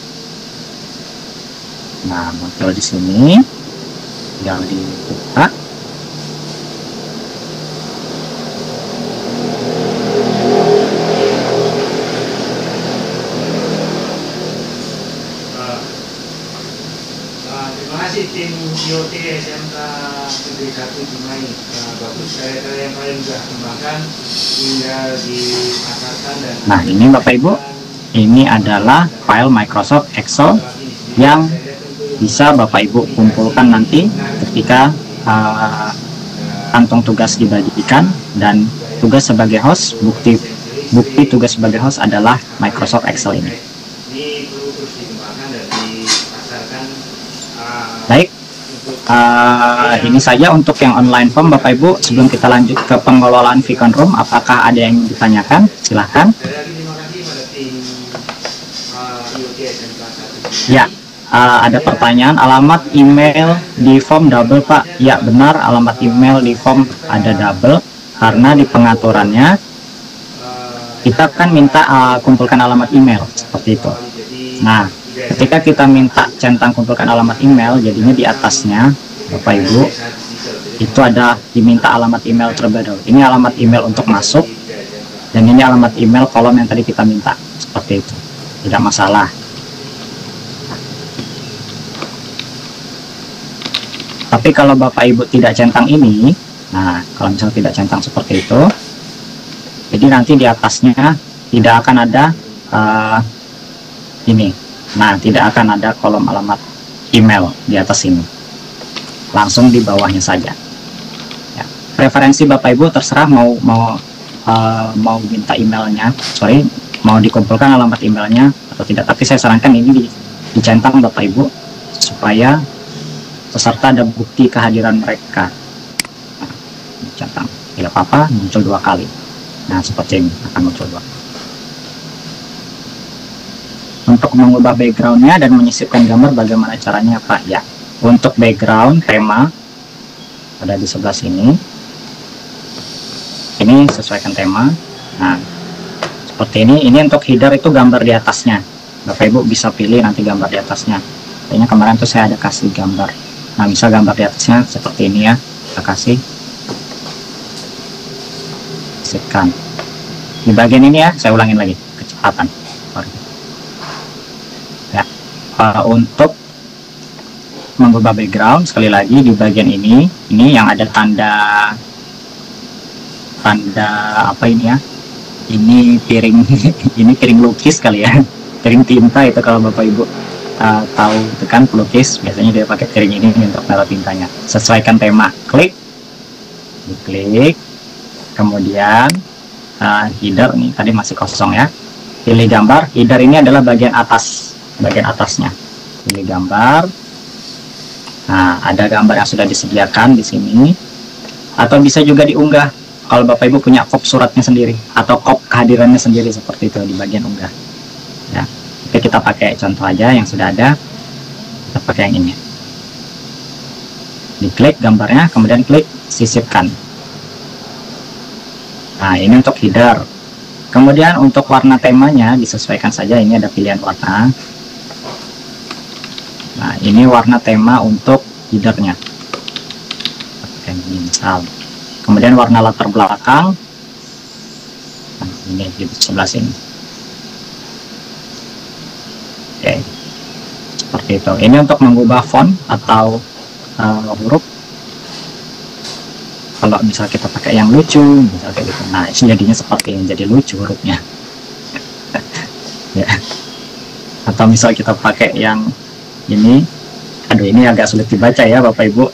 Nah, muncul di sini, tinggal dibuka. I O T S M K Negeri satu Cimahi, nah, bagus, karya-karya yang kalian sudah kembangkan tinggal dipasarkan dan Nah, ini Bapak Ibu, ini adalah file Microsoft Excel yang bisa Bapak Ibu kumpulkan nanti ketika uh, kantong tugas dibagikan, dan tugas sebagai host, bukti bukti tugas sebagai host adalah Microsoft Excel ini. Baik, uh, ini saja untuk yang online form Bapak Ibu. Sebelum kita lanjut ke pengelolaan Vicon Room, apakah ada yang ditanyakan? Silahkan. Ya, uh, ada pertanyaan, alamat email di form double Pak. Ya benar, alamat email di form ada double karena di pengaturannya kita kan minta uh, kumpulkan alamat email seperti itu. Nah, ketika kita minta centang kumpulkan alamat email, jadinya di atasnya Bapak Ibu itu ada diminta alamat email terlebih dahulu. Ini alamat email untuk masuk, dan ini alamat email kolom yang tadi kita minta, seperti itu, tidak masalah. Tapi kalau Bapak Ibu tidak centang ini, nah kalau misalnya tidak centang seperti itu, jadi nanti di atasnya tidak akan ada uh, ini. Nah, tidak akan ada kolom alamat email di atas ini, langsung di bawahnya saja. Ya. Preferensi Bapak Ibu terserah mau mau uh, mau minta emailnya, sorry, mau dikumpulkan alamat emailnya atau tidak. Tapi saya sarankan ini di, dicentang Bapak Ibu supaya peserta ada bukti kehadiran mereka. Nah, dicentang, tidak apa-apa, muncul dua kali. Nah, seperti ini akan muncul dua. Untuk mengubah backgroundnya dan menyisipkan gambar, bagaimana caranya Pak? Ya, untuk background tema ada di sebelah sini. Ini sesuaikan tema. Nah, seperti ini. Ini untuk header itu gambar di atasnya. Bapak Ibu bisa pilih nanti gambar di atasnya. Kayaknya kemarin tuh saya ada kasih gambar. Nah, bisa gambar di atasnya seperti ini ya. Kita kasih. Sisipkan. Di bagian ini ya, saya ulangin lagi kecepatan. Ya, uh, untuk mengubah background sekali lagi di bagian ini, ini yang ada tanda tanda apa ini ya? Ini piring, ini piring lukis kali ya, piring tinta itu kalau Bapak Ibu uh, tahu tekan pelukis biasanya dia pakai piring ini untuk naruh tintanya. Sesuaikan tema, klik, diklik, kemudian uh, header nih tadi masih kosong ya. Pilih gambar, header ini adalah bagian atas. Bagian atasnya pilih gambar. Nah, ada gambar yang sudah disediakan di sini, atau bisa juga diunggah kalau Bapak Ibu punya kop suratnya sendiri atau kop kehadirannya sendiri seperti itu di bagian unggah ya. Oke, kita pakai contoh aja yang sudah ada, kita pakai yang ini. Diklik gambarnya, kemudian klik sisipkan. Nah, ini untuk header. Kemudian untuk warna temanya disesuaikan saja, ini ada pilihan warna. Nah, ini warna tema untuk headernya. Oke, ini misal. Kemudian warna latar belakang. Nah, ini di sebelah sini. Oke, seperti itu. Ini untuk mengubah font atau uh, huruf. Kalau misal kita pakai yang lucu, misal kayak gitu. Nah, ini jadinya seperti ini, jadi lucu hurufnya. Ya. Atau misal kita pakai yang ini, aduh ini agak sulit dibaca ya Bapak Ibu,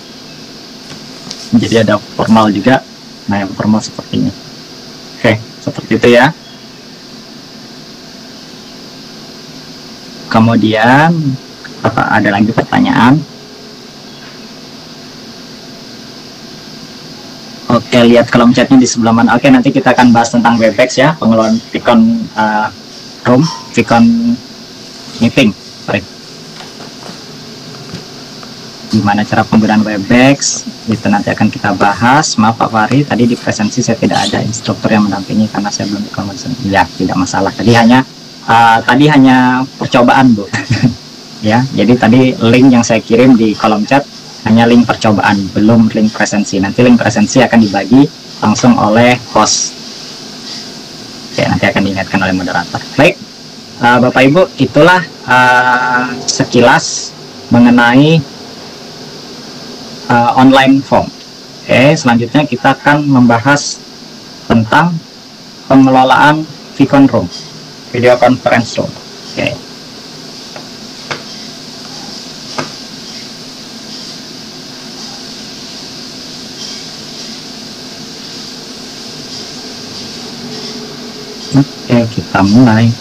jadi ada formal juga. Nah, yang formal seperti ini. Oke, seperti itu ya. Kemudian apa, ada lagi pertanyaan? Oke, lihat kolom chatnya di sebelah mana. Oke, nanti kita akan bahas tentang Webex ya, pengelolaan Vicon uh, Room, Vicon Meeting, sorry. Gimana cara penggunaan Webex itu nanti akan kita bahas. Maaf Pak Fahri, tadi di presensi saya tidak ada instruktur yang mendampingi karena saya belum dikonversi. Ya, tidak masalah, tadi hanya uh, tadi hanya percobaan Bu. Ya, jadi tadi link yang saya kirim di kolom chat hanya link percobaan, belum link presensi. Nanti link presensi akan dibagi langsung oleh host. Oke, nanti akan diingatkan oleh moderator. Baik, uh, Bapak Ibu, itulah uh, sekilas mengenai uh, online form. Oke, selanjutnya kita akan membahas tentang pengelolaan Vicon Room, video conference room. Oke. Oke, kita mulai.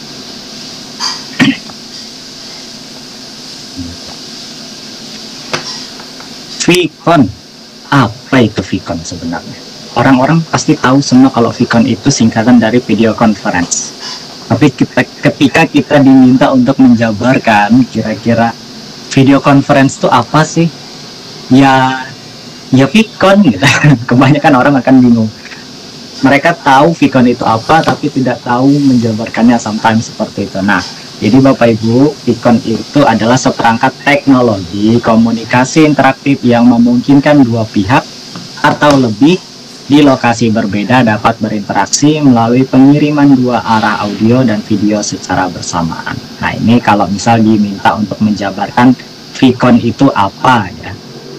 Vicon, apa itu Vicon sebenarnya? Orang-orang pasti tahu semua kalau Vicon itu singkatan dari video conference. Tapi kita, ketika kita diminta untuk menjabarkan kira-kira video conference itu apa sih? Ya, ya Vicon gitu. Kebanyakan orang akan bingung. Mereka tahu Vicon itu apa, tapi tidak tahu menjabarkannya sometimes seperti itu. Nah, jadi Bapak Ibu, Vicon itu adalah seperangkat teknologi komunikasi interaktif yang memungkinkan dua pihak atau lebih di lokasi berbeda dapat berinteraksi melalui pengiriman dua arah audio dan video secara bersamaan. Nah, ini kalau misal diminta untuk menjabarkan Vicon itu apa ya.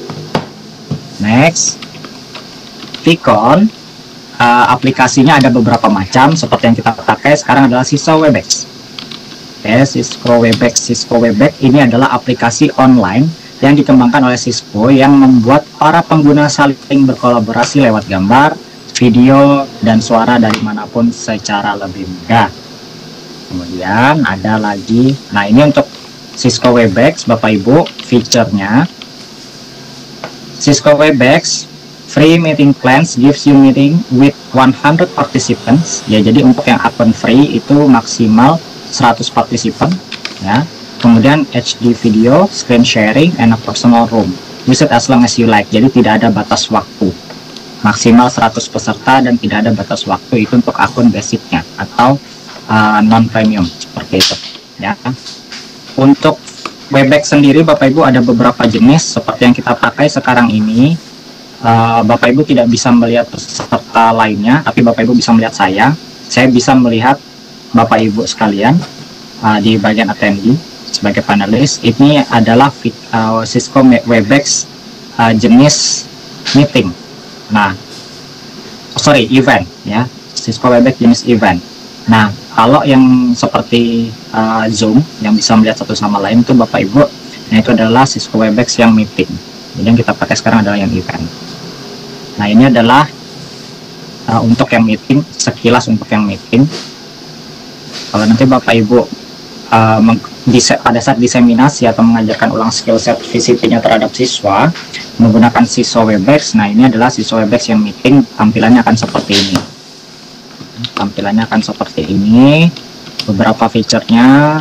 Next, Vicon uh, aplikasinya ada beberapa macam, seperti yang kita pakai sekarang adalah Cisco Webex. Oke, Cisco Webex. Cisco Webex ini adalah aplikasi online yang dikembangkan oleh Cisco yang membuat para pengguna saling berkolaborasi lewat gambar, video, dan suara dari manapun secara lebih mudah. Kemudian ada lagi, nah ini untuk Cisco Webex, Bapak Ibu, fiturnya Cisco Webex free meeting plans gives you meeting with one hundred participants. Ya, jadi untuk yang akun free itu maksimal seratus partisipan ya. Kemudian H D video, screen sharing, and a personal room. Use it as long as you like. Jadi tidak ada batas waktu. Maksimal seratus peserta dan tidak ada batas waktu. Itu untuk akun basicnya atau uh, non premium seperti itu ya. Untuk Webex sendiri Bapak Ibu ada beberapa jenis seperti yang kita pakai sekarang ini. Uh, Bapak Ibu tidak bisa melihat peserta lainnya, tapi Bapak Ibu bisa melihat saya. Saya bisa melihat Bapak Ibu sekalian uh, di bagian attendee sebagai panelis. Ini adalah uh, Cisco Webex uh, jenis meeting. Nah, oh, sorry event ya, Cisco Webex jenis event. Nah, kalau yang seperti uh, Zoom yang bisa melihat satu sama lain itu Bapak Ibu, nah itu adalah Cisco Webex yang meeting. Jadi yang kita pakai sekarang adalah yang event. Nah, ini adalah uh, untuk yang meeting, sekilas untuk yang meeting. Kalau nanti Bapak Ibu uh, pada saat diseminasi atau mengajarkan ulang skill set V C T-nya terhadap siswa menggunakan Cisco Webex, nah ini adalah Cisco Webex yang meeting, tampilannya akan seperti ini. Tampilannya akan seperti ini. Beberapa fiturnya.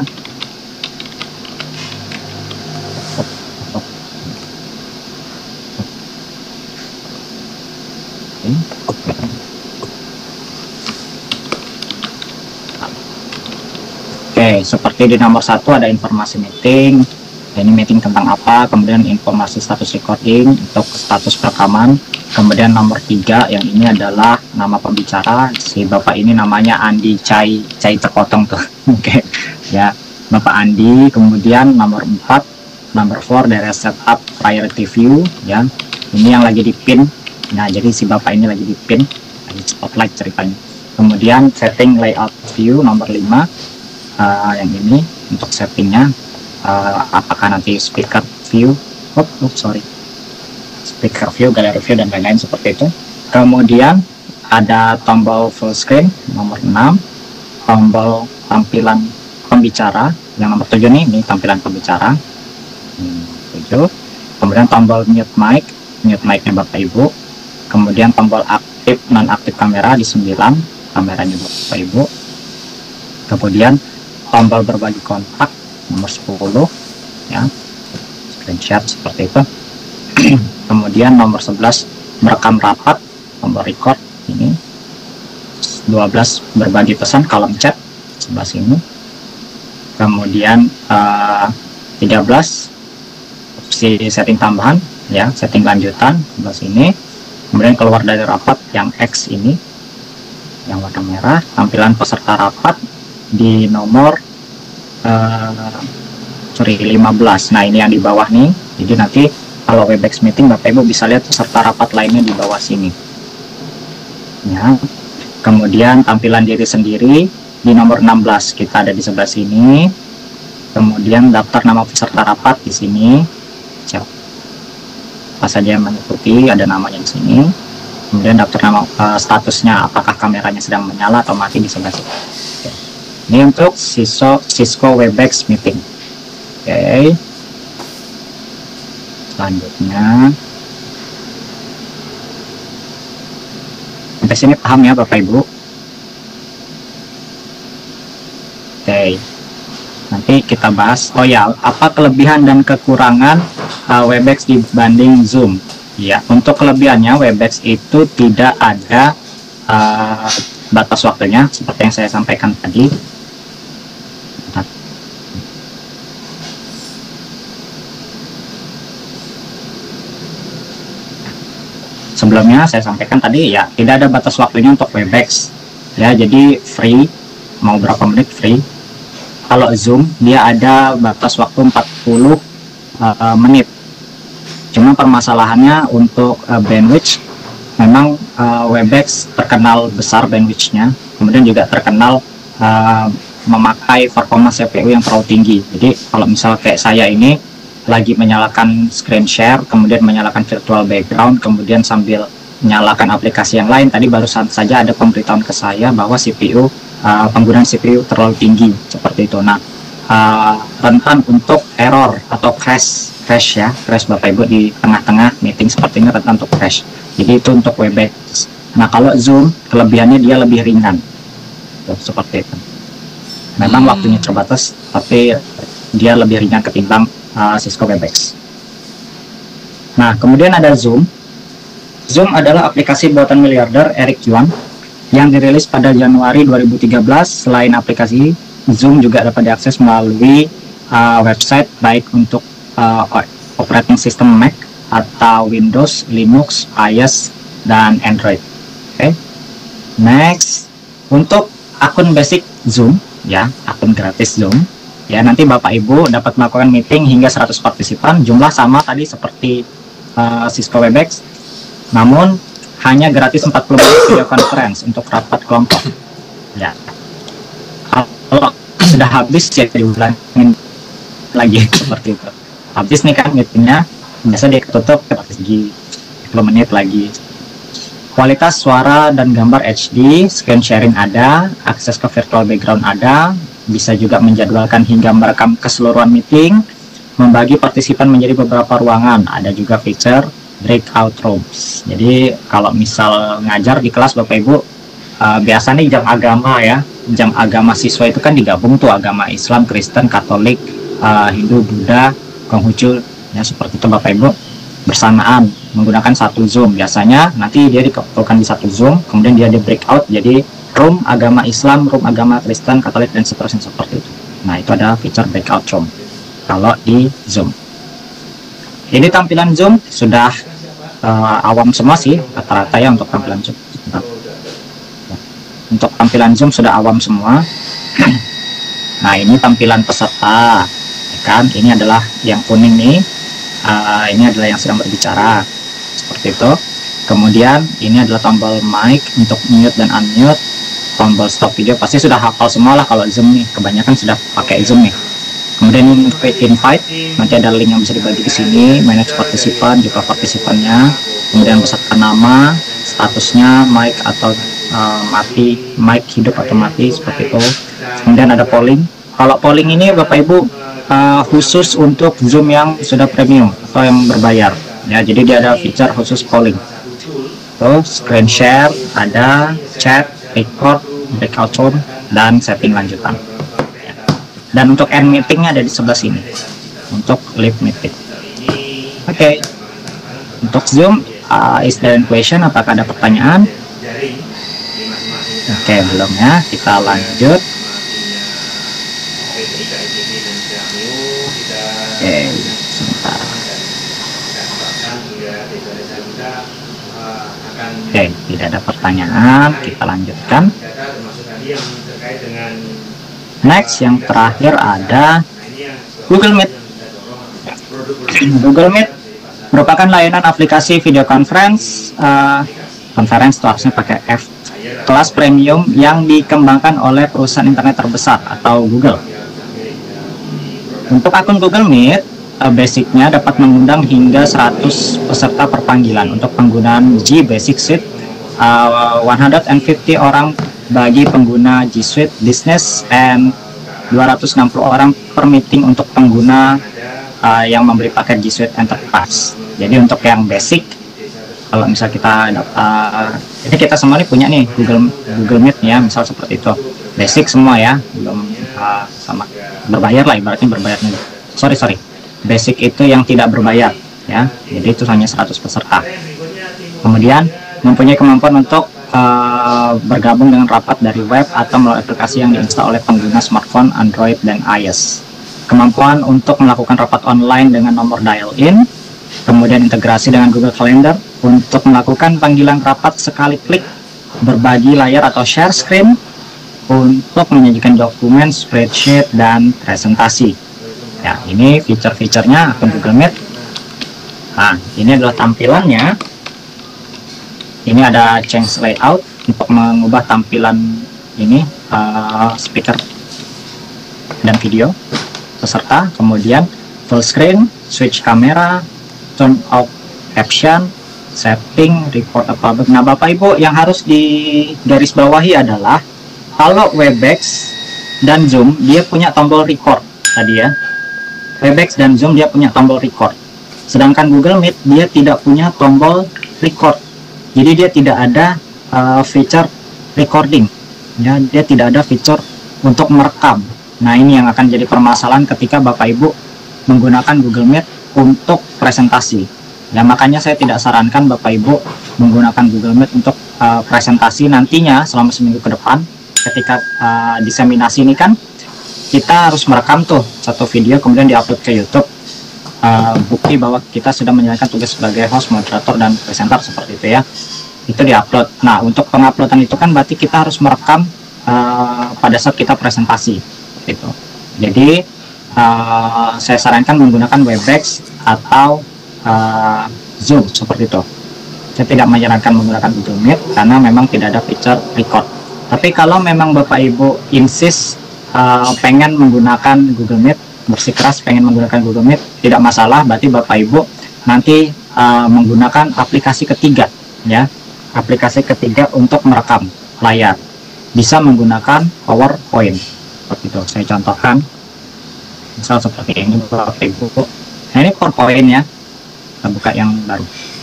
Oke, seperti di nomor satu ada informasi meeting, ini meeting tentang apa, kemudian informasi status recording untuk status rekaman, kemudian nomor tiga yang ini adalah nama pembicara, si Bapak ini namanya Andi Cai Cai terpotong tuh. Oke ya, Bapak Andi. Kemudian nomor empat, nomor empat dari setup priority view ya, ini yang lagi di pin. Nah, jadi si Bapak ini lagi di pin, lagi spotlight ceritanya. Kemudian setting layout view nomor lima. Uh, yang ini untuk settingnya, uh, apakah nanti speaker view, oh, oh sorry, speaker view, gallery view, dan lain-lain seperti itu. Kemudian ada tombol full screen nomor enam, tombol tampilan pembicara yang nomor tujuh nih, ini tampilan pembicara hmm, tujuh. Kemudian tombol mute mic, mute mic-nya Bapak Ibu. Kemudian tombol aktif non aktif kamera di sembilan, kameranya Bapak Ibu. Kemudian tombol berbagi kontak nomor sepuluh ya, screenshot seperti itu. Kemudian nomor sebelas merekam rapat, tombol record ini. Dua belas berbagi pesan, kolom chat sebelah sini. Kemudian uh, tiga belas opsi setting tambahan ya, setting lanjutan sebelah sini. Kemudian keluar dari rapat yang X ini yang warna merah, tampilan peserta rapat di nomor uh, sorry lima belas. Nah, ini yang di bawah nih. Jadi nanti kalau Webex meeting Bapak Ibu bisa lihat peserta rapat lainnya di bawah sini. Ya. Kemudian tampilan diri sendiri di nomor enam belas kita ada di sebelah sini. Kemudian daftar nama peserta rapat di sini. Apa saja yang mengikuti ada namanya di sini. Kemudian daftar nama uh, statusnya, apakah kameranya sedang menyala atau mati di sebelah sini. Oke. Ini untuk Cisco, Cisco Webex meeting. Oke. Selanjutnya. Sampai sini paham ya Bapak Ibu? Oke. Nanti kita bahas. Oh ya, apa kelebihan dan kekurangan uh, Webex dibanding Zoom? Ya, untuk kelebihannya Webex itu tidak ada uh, batas waktunya seperti yang saya sampaikan tadi. Sebelumnya saya sampaikan tadi ya, tidak ada batas waktunya untuk Webex. Ya, jadi free, mau berapa menit free. Kalau Zoom dia ada batas waktu empat puluh uh, menit. Cuma permasalahannya untuk uh, bandwidth, memang uh, Webex terkenal besar bandwidthnya, kemudian juga terkenal uh, memakai performance C P U yang terlalu tinggi. Jadi kalau misal kayak saya ini lagi menyalakan screen share, kemudian menyalakan virtual background, kemudian sambil menyalakan aplikasi yang lain, tadi barusan saja ada pemberitahuan ke saya bahwa C P U uh, penggunaan C P U terlalu tinggi seperti itu. Nah, uh, rentan untuk error atau crash. Crash ya, crash Bapak Ibu di tengah-tengah meeting seperti ini rentan untuk crash. Jadi itu untuk Webex. Nah, kalau Zoom kelebihannya dia lebih ringan. Tuh, seperti itu. Memang hmm. waktunya terbatas, tapi dia lebih ringan ketimbang uh, Cisco Webex. Nah, kemudian ada Zoom. Zoom adalah aplikasi buatan miliarder Eric Yuan yang dirilis pada Januari dua ribu tiga belas. Selain aplikasi, Zoom juga dapat diakses melalui uh, website baik untuk Uh, operating system Mac atau Windows, Linux, iOS, dan Android. Oke. Okay. Next, untuk akun basic Zoom, ya, akun gratis Zoom, ya, nanti Bapak Ibu dapat melakukan meeting hingga seratus partisipan, jumlah sama tadi seperti uh, Cisco Webex, namun hanya gratis empat puluh menit video conference untuk rapat kelompok. Ya. Kalau sudah habis ya diulangin lagi seperti itu. Habis nih kan meetingnya, biasa dia ketutup segi sepuluh menit lagi. Kualitas suara dan gambar H D, screen sharing ada, akses ke virtual background ada, bisa juga menjadwalkan hingga merekam keseluruhan meeting, membagi partisipan menjadi beberapa ruangan, ada juga feature breakout rooms. Jadi kalau misal ngajar di kelas Bapak Ibu, uh, biasa nih jam agama ya, jam agama siswa itu kan digabung tuh agama Islam, Kristen, Katolik, uh, Hindu, Buddha, Konghucu, ya seperti itu Bapak Ibu, bersamaan menggunakan satu Zoom. Biasanya nanti dia dikumpulkan di satu Zoom, kemudian dia di breakout jadi room agama Islam, room agama Kristen, Katolik, dan seterusnya seperti itu. Nah, itu ada fitur breakout room kalau di Zoom. Ini tampilan Zoom sudah uh, awam semua sih rata-rata ya untuk tampilan Zoom. Untuk tampilan Zoom sudah awam semua. Nah, ini tampilan peserta. Kan ini adalah yang kuning nih, uh, ini adalah yang sedang berbicara seperti itu. Kemudian ini adalah tombol mic untuk mute dan unmute, tombol stop video, pasti sudah hafal semua lah kalau Zoom nih, kebanyakan sudah pakai Zoom nih. Kemudian ini invite, nanti ada link yang bisa dibagi ke sini, manage partisipan, juga partisipannya, kemudian beserta nama, statusnya mic atau uh, mati, mic hidup atau mati seperti itu. Kemudian ada polling. Kalau polling ini Bapak Ibu Uh, khusus untuk Zoom yang sudah premium atau yang berbayar ya, jadi dia ada fitur khusus polling. Terus screen share ada, chat, record, breakout room, dan setting lanjutan. Dan untuk end meetingnya ada di sebelah sini untuk live meeting. Oke, okay. Untuk Zoom, uh, is there any question? Apakah ada pertanyaan? Oke, okay, belum ya, kita lanjut. Oke, okay, sebentar. Oke, okay, tidak ada pertanyaan, kita lanjutkan. Next, yang terakhir ada Google Meet. Google Meet merupakan layanan aplikasi video conference, uh, conference itu harusnya pakai F, kelas premium yang dikembangkan oleh perusahaan internet terbesar atau Google. Untuk akun Google Meet, uh, basicnya dapat mengundang hingga seratus peserta per panggilan. Untuk penggunaan G Basic Suite, uh, seratus lima puluh orang bagi pengguna G Suite Business and dua ratus enam puluh orang per meeting untuk pengguna uh, yang membeli paket G Suite Enterprise. Jadi untuk yang basic, kalau misal kita uh, ini kita semua nih punya nih Google Google Meet ya, misal seperti itu, basic semua ya, belum uh, sama berbayar lah, ibaratnya berbayar nih. Sorry sorry, basic itu yang tidak berbayar ya, jadi itu hanya seratus peserta. Kemudian mempunyai kemampuan untuk uh, bergabung dengan rapat dari web atau melalui aplikasi yang diinstal oleh pengguna smartphone Android dan iOS. Kemampuan untuk melakukan rapat online dengan nomor dial-in, kemudian integrasi dengan Google Calendar untuk melakukan panggilan rapat sekali klik, berbagi layar atau share screen untuk menyajikan dokumen, spreadsheet, dan presentasi. Ya, ini fitur-fiturnya akun Google Meet. Nah, ini adalah tampilannya. Ini ada change layout untuk mengubah tampilan ini, uh, speaker dan video peserta, kemudian full screen, switch kamera, turn off caption, setting, report apa. Nah, Bapak Ibu, yang harus digarisbawahi adalah kalau Webex dan Zoom dia punya tombol record tadi ya. Webex dan Zoom dia punya tombol record. Sedangkan Google Meet dia tidak punya tombol record. Jadi dia tidak ada uh, feature recording. Ya, dia tidak ada fitur untuk merekam. Nah, ini yang akan jadi permasalahan ketika Bapak Ibu menggunakan Google Meet untuk presentasi. Ya, makanya saya tidak sarankan Bapak Ibu menggunakan Google Meet untuk uh, presentasi nantinya selama seminggu ke depan. Ketika uh, diseminasi ini kan kita harus merekam tuh satu video kemudian diupload ke YouTube, uh, bukti bahwa kita sudah menjalankan tugas sebagai host, moderator, dan presenter seperti itu ya, itu diupload. Nah, untuk penguploadan itu kan berarti kita harus merekam uh, pada saat kita presentasi gitu. Jadi uh, saya sarankan menggunakan Webex atau uh, Zoom seperti itu. Saya tidak menyarankan menggunakan Google Meet karena memang tidak ada fitur record. Tapi kalau memang Bapak Ibu insist uh, pengen menggunakan Google Meet, bersikeras pengen menggunakan Google Meet, tidak masalah. Berarti Bapak Ibu nanti uh, menggunakan aplikasi ketiga ya, aplikasi ketiga untuk merekam layar, bisa menggunakan PowerPoint seperti itu. Saya contohkan misal seperti ini Bapak Ibu. Nah, ini PowerPoint ya, kita buka yang baru.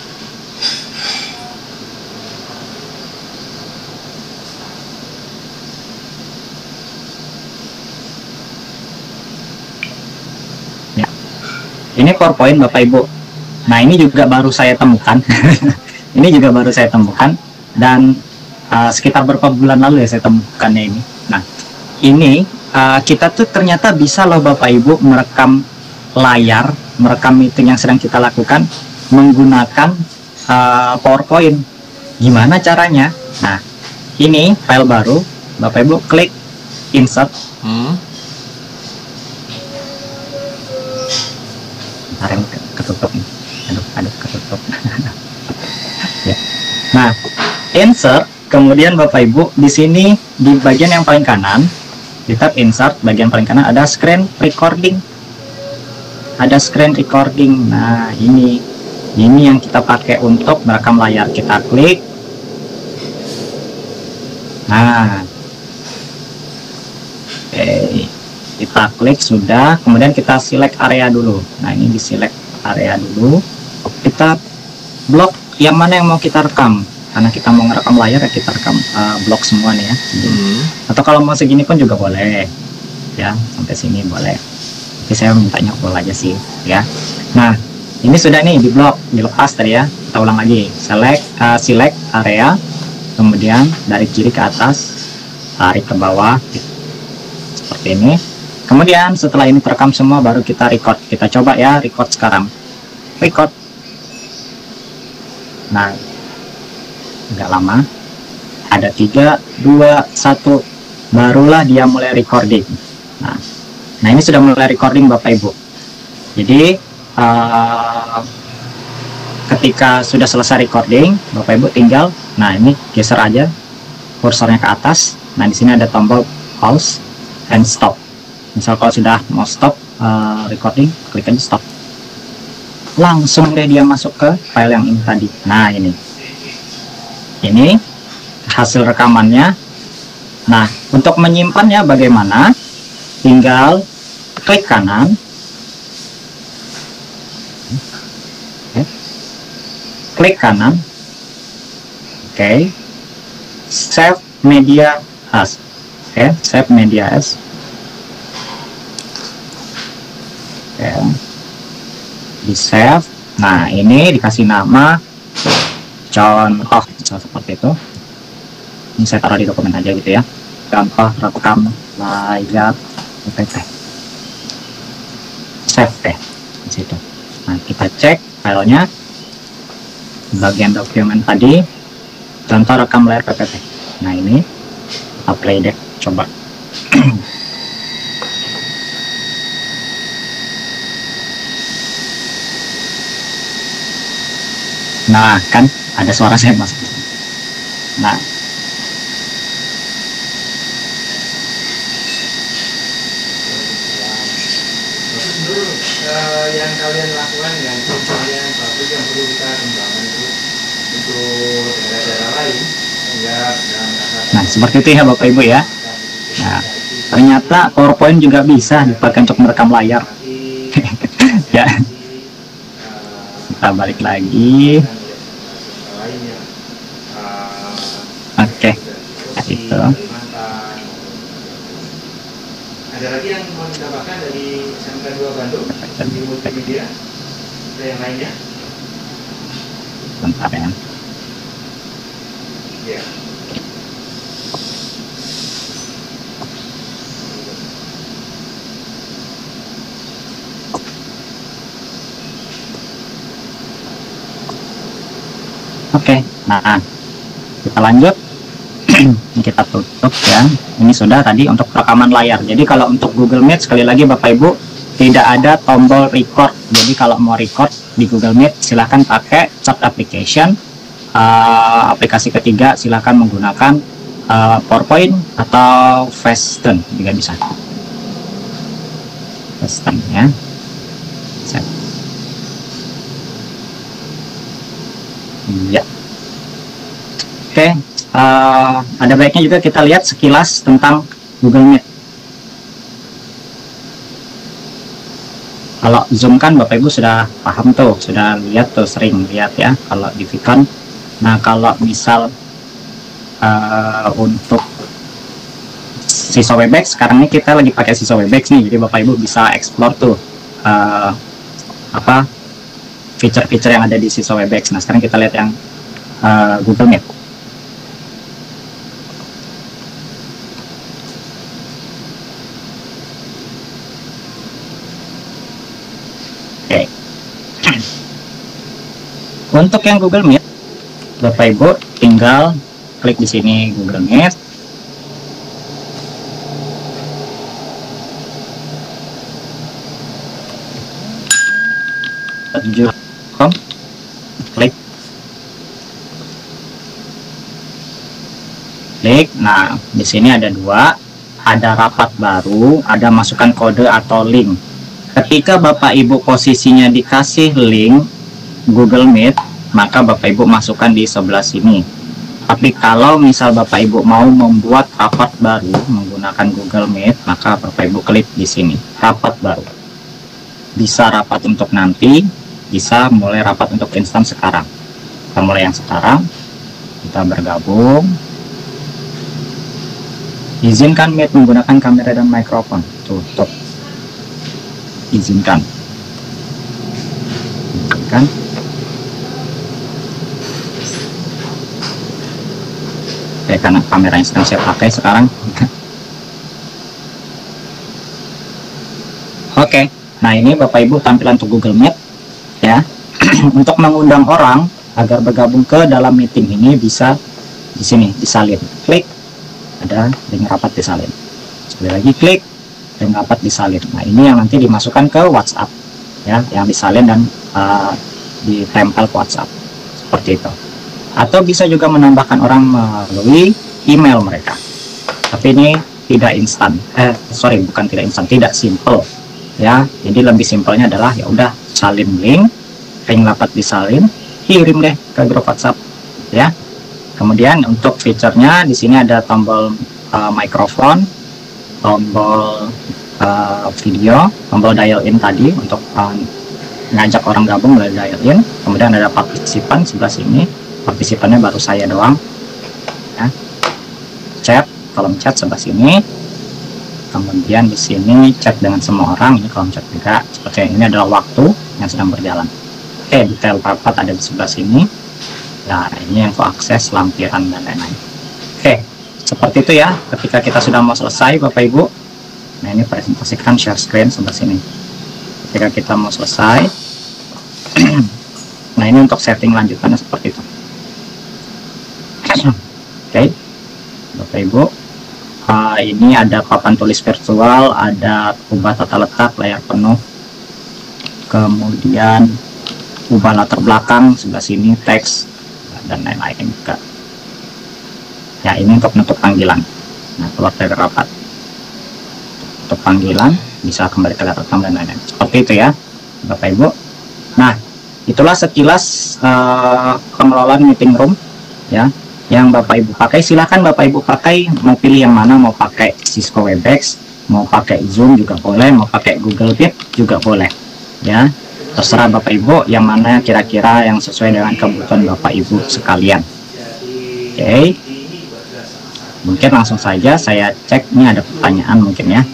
Ini PowerPoint Bapak Ibu. Nah, ini juga baru saya temukan. Ini juga baru saya temukan dan uh, sekitar beberapa bulan lalu ya saya temukannya ini. Nah, ini uh, kita tuh ternyata bisa loh Bapak Ibu merekam layar, merekam meeting yang sedang kita lakukan menggunakan uh, PowerPoint. Gimana caranya? Nah, ini file baru, Bapak Ibu klik insert. Hmm. Yang ketutup nih, aduh, aduh ketutup. Ya. Nah, insert, kemudian Bapak Ibu di sini di bagian yang paling kanan, di tab insert bagian paling kanan ada screen recording, ada screen recording. Nah, ini ini yang kita pakai untuk merekam layar. Kita klik. Nah, oke. Okay. Kita klik sudah, kemudian kita select area dulu. Nah, ini di select area dulu, kita blok yang mana yang mau kita rekam, karena kita mau ngerekam layar ya kita rekam uh, blok semua nih ya. Hmm. Atau kalau mau segini pun juga boleh ya, sampai sini boleh, tapi saya mintanya full aja sih ya. Nah, ini sudah nih di blok, dilepas tadi ya. Kita ulang lagi, select uh, select area, kemudian dari kiri ke atas tarik ke bawah seperti ini. Kemudian setelah ini terekam semua baru kita record. Kita coba ya record sekarang. Record. Nah, nggak lama. Ada tiga, dua, satu. Barulah dia mulai recording. Nah, nah ini sudah mulai recording Bapak Ibu. Jadi uh, ketika sudah selesai recording, Bapak Ibu tinggal, nah ini geser aja kursornya ke atas. Nah di sini ada tombol pause and stop. Misal kalau sudah mau stop uh, recording, klik aja stop. Langsung deh dia masuk ke file yang ini tadi. Nah ini, ini hasil rekamannya. Nah untuk menyimpannya bagaimana? Tinggal klik kanan, okay. Klik kanan, oke, okay. Save media as, oke, okay. Save media as, oke, okay. Di save. Nah ini dikasih nama contoh, seperti itu. Ini saya taruh di dokumen aja gitu ya. Contoh rekam layar P P T. Save deh di situ. Nah kita cek filenya, bagian dokumen tadi contoh rekam layar P P T. Nah ini kita play deh, coba. Nah kan ada suara saya masuk. Nah Uh, yang kalian lakukan yang yang bagus yang perlu kita kembangkan itu untuk daerah-daerah lain sehingga dalam rangka. Nah seperti itu ya Bapak Ibu ya. Nah ternyata PowerPoint juga bisa dipakai untuk merekam layar. Ya, kita balik lagi. Oke, okay. Itu. Ada lagi yang mau ditambahkan dari S M K dua Bandung di multimedia? Ada yang lainnya? Bentar ya. Ya. Oke, okay. Nah kita lanjut. Kita tutup ya. Ini sudah tadi untuk rekaman layar. Jadi kalau untuk Google Meet sekali lagi Bapak Ibu tidak ada tombol record. Jadi kalau mau record di Google Meet silahkan pakai chat application. Uh, aplikasi ketiga silahkan menggunakan uh, PowerPoint atau Facetune juga bisa. Facetune ya. Set. Ya. Oke. Okay. Uh, ada baiknya juga kita lihat sekilas tentang Google Meet. Kalau Zoom kan Bapak Ibu sudah paham tuh, sudah lihat tuh, sering lihat ya kalau di Vicon. Nah kalau misal uh, untuk siswa Webex, sekarang ini kita lagi pakai siswa Webex nih, jadi Bapak Ibu bisa explore tuh uh, apa feature-feature yang ada di siswa Webex. Nah sekarang kita lihat yang uh, Google Meet. Untuk yang Google Meet, Bapak Ibu tinggal klik di sini Google Meet. Klik. Klik. Nah, di sini ada dua, ada rapat baru, ada masukkan kode atau link. Ketika Bapak Ibu posisinya dikasih link Google Meet, maka Bapak Ibu masukkan di sebelah sini. Tapi kalau misal Bapak Ibu mau membuat rapat baru menggunakan Google Meet, maka Bapak Ibu klik di sini, rapat baru. Bisa rapat untuk nanti, bisa mulai rapat untuk instan sekarang. Kita mulai yang sekarang, kita bergabung. Izinkan Meet menggunakan kamera dan mikrofon. Tutup. Izinkan. Izinkan. Oke, karena kamera yang sedang saya pakai sekarang. Oke, nah ini Bapak Ibu tampilan untuk Google Meet ya. Untuk mengundang orang agar bergabung ke dalam meeting ini bisa di sini disalin. Klik, ada link rapat disalin. Sekali lagi klik, link rapat disalin. Nah ini yang nanti dimasukkan ke WhatsApp ya, yang disalin dan uh, ditempel ke WhatsApp seperti itu. Atau bisa juga menambahkan orang melalui email mereka. Tapi ini tidak instan. Eh sorry bukan tidak instan, tidak simple ya. Jadi lebih simpelnya adalah ya udah salin link, link dapat disalin, kirim deh ke grup WhatsApp ya. Kemudian untuk fiturnya di sini ada tombol uh, mikrofon, tombol uh, video, tombol dial in tadi untuk uh, ngajak orang gabung melalui dial in. Kemudian ada partisipan sebelah sini, partisipannya baru saya doang ya. Chat, kolom chat sebelah sini. Kemudian di sini chat dengan semua orang, ini kolom chat juga. Seperti ini adalah waktu yang sedang berjalan. Oke, detail rapat ada di sebelah sini. Nah, ini info akses, lampiran, dan lain-lain. Oke, seperti itu ya. Ketika kita sudah mau selesai, Bapak Ibu. Nah, ini presentasikan share screen sebelah sini. Ketika kita mau selesai. Nah, ini untuk setting lanjutannya seperti itu. Oke, Bapak Ibu. Uh, ini ada papan tulis virtual, ada ubah tata letak, layar penuh. Kemudian ubah latar belakang, sebelah sini teks, dan lain-lain juga ya. Ini untuk menutup panggilan. Nah, keluar dari rapat untuk panggilan, bisa kembali ke rekam dan lain-lain seperti itu ya Bapak Ibu. Nah, itulah sekilas uh, pengelolaan meeting room ya yang Bapak Ibu pakai. Silahkan Bapak Ibu pakai, mau pilih yang mana, mau pakai Cisco Webex, mau pakai Zoom juga boleh, mau pakai Google Meet juga boleh ya. Terserah Bapak Ibu yang mana kira-kira yang sesuai dengan kebutuhan Bapak Ibu sekalian. Oke, okay. Mungkin langsung saja saya cek. Ini ada pertanyaan mungkin ya.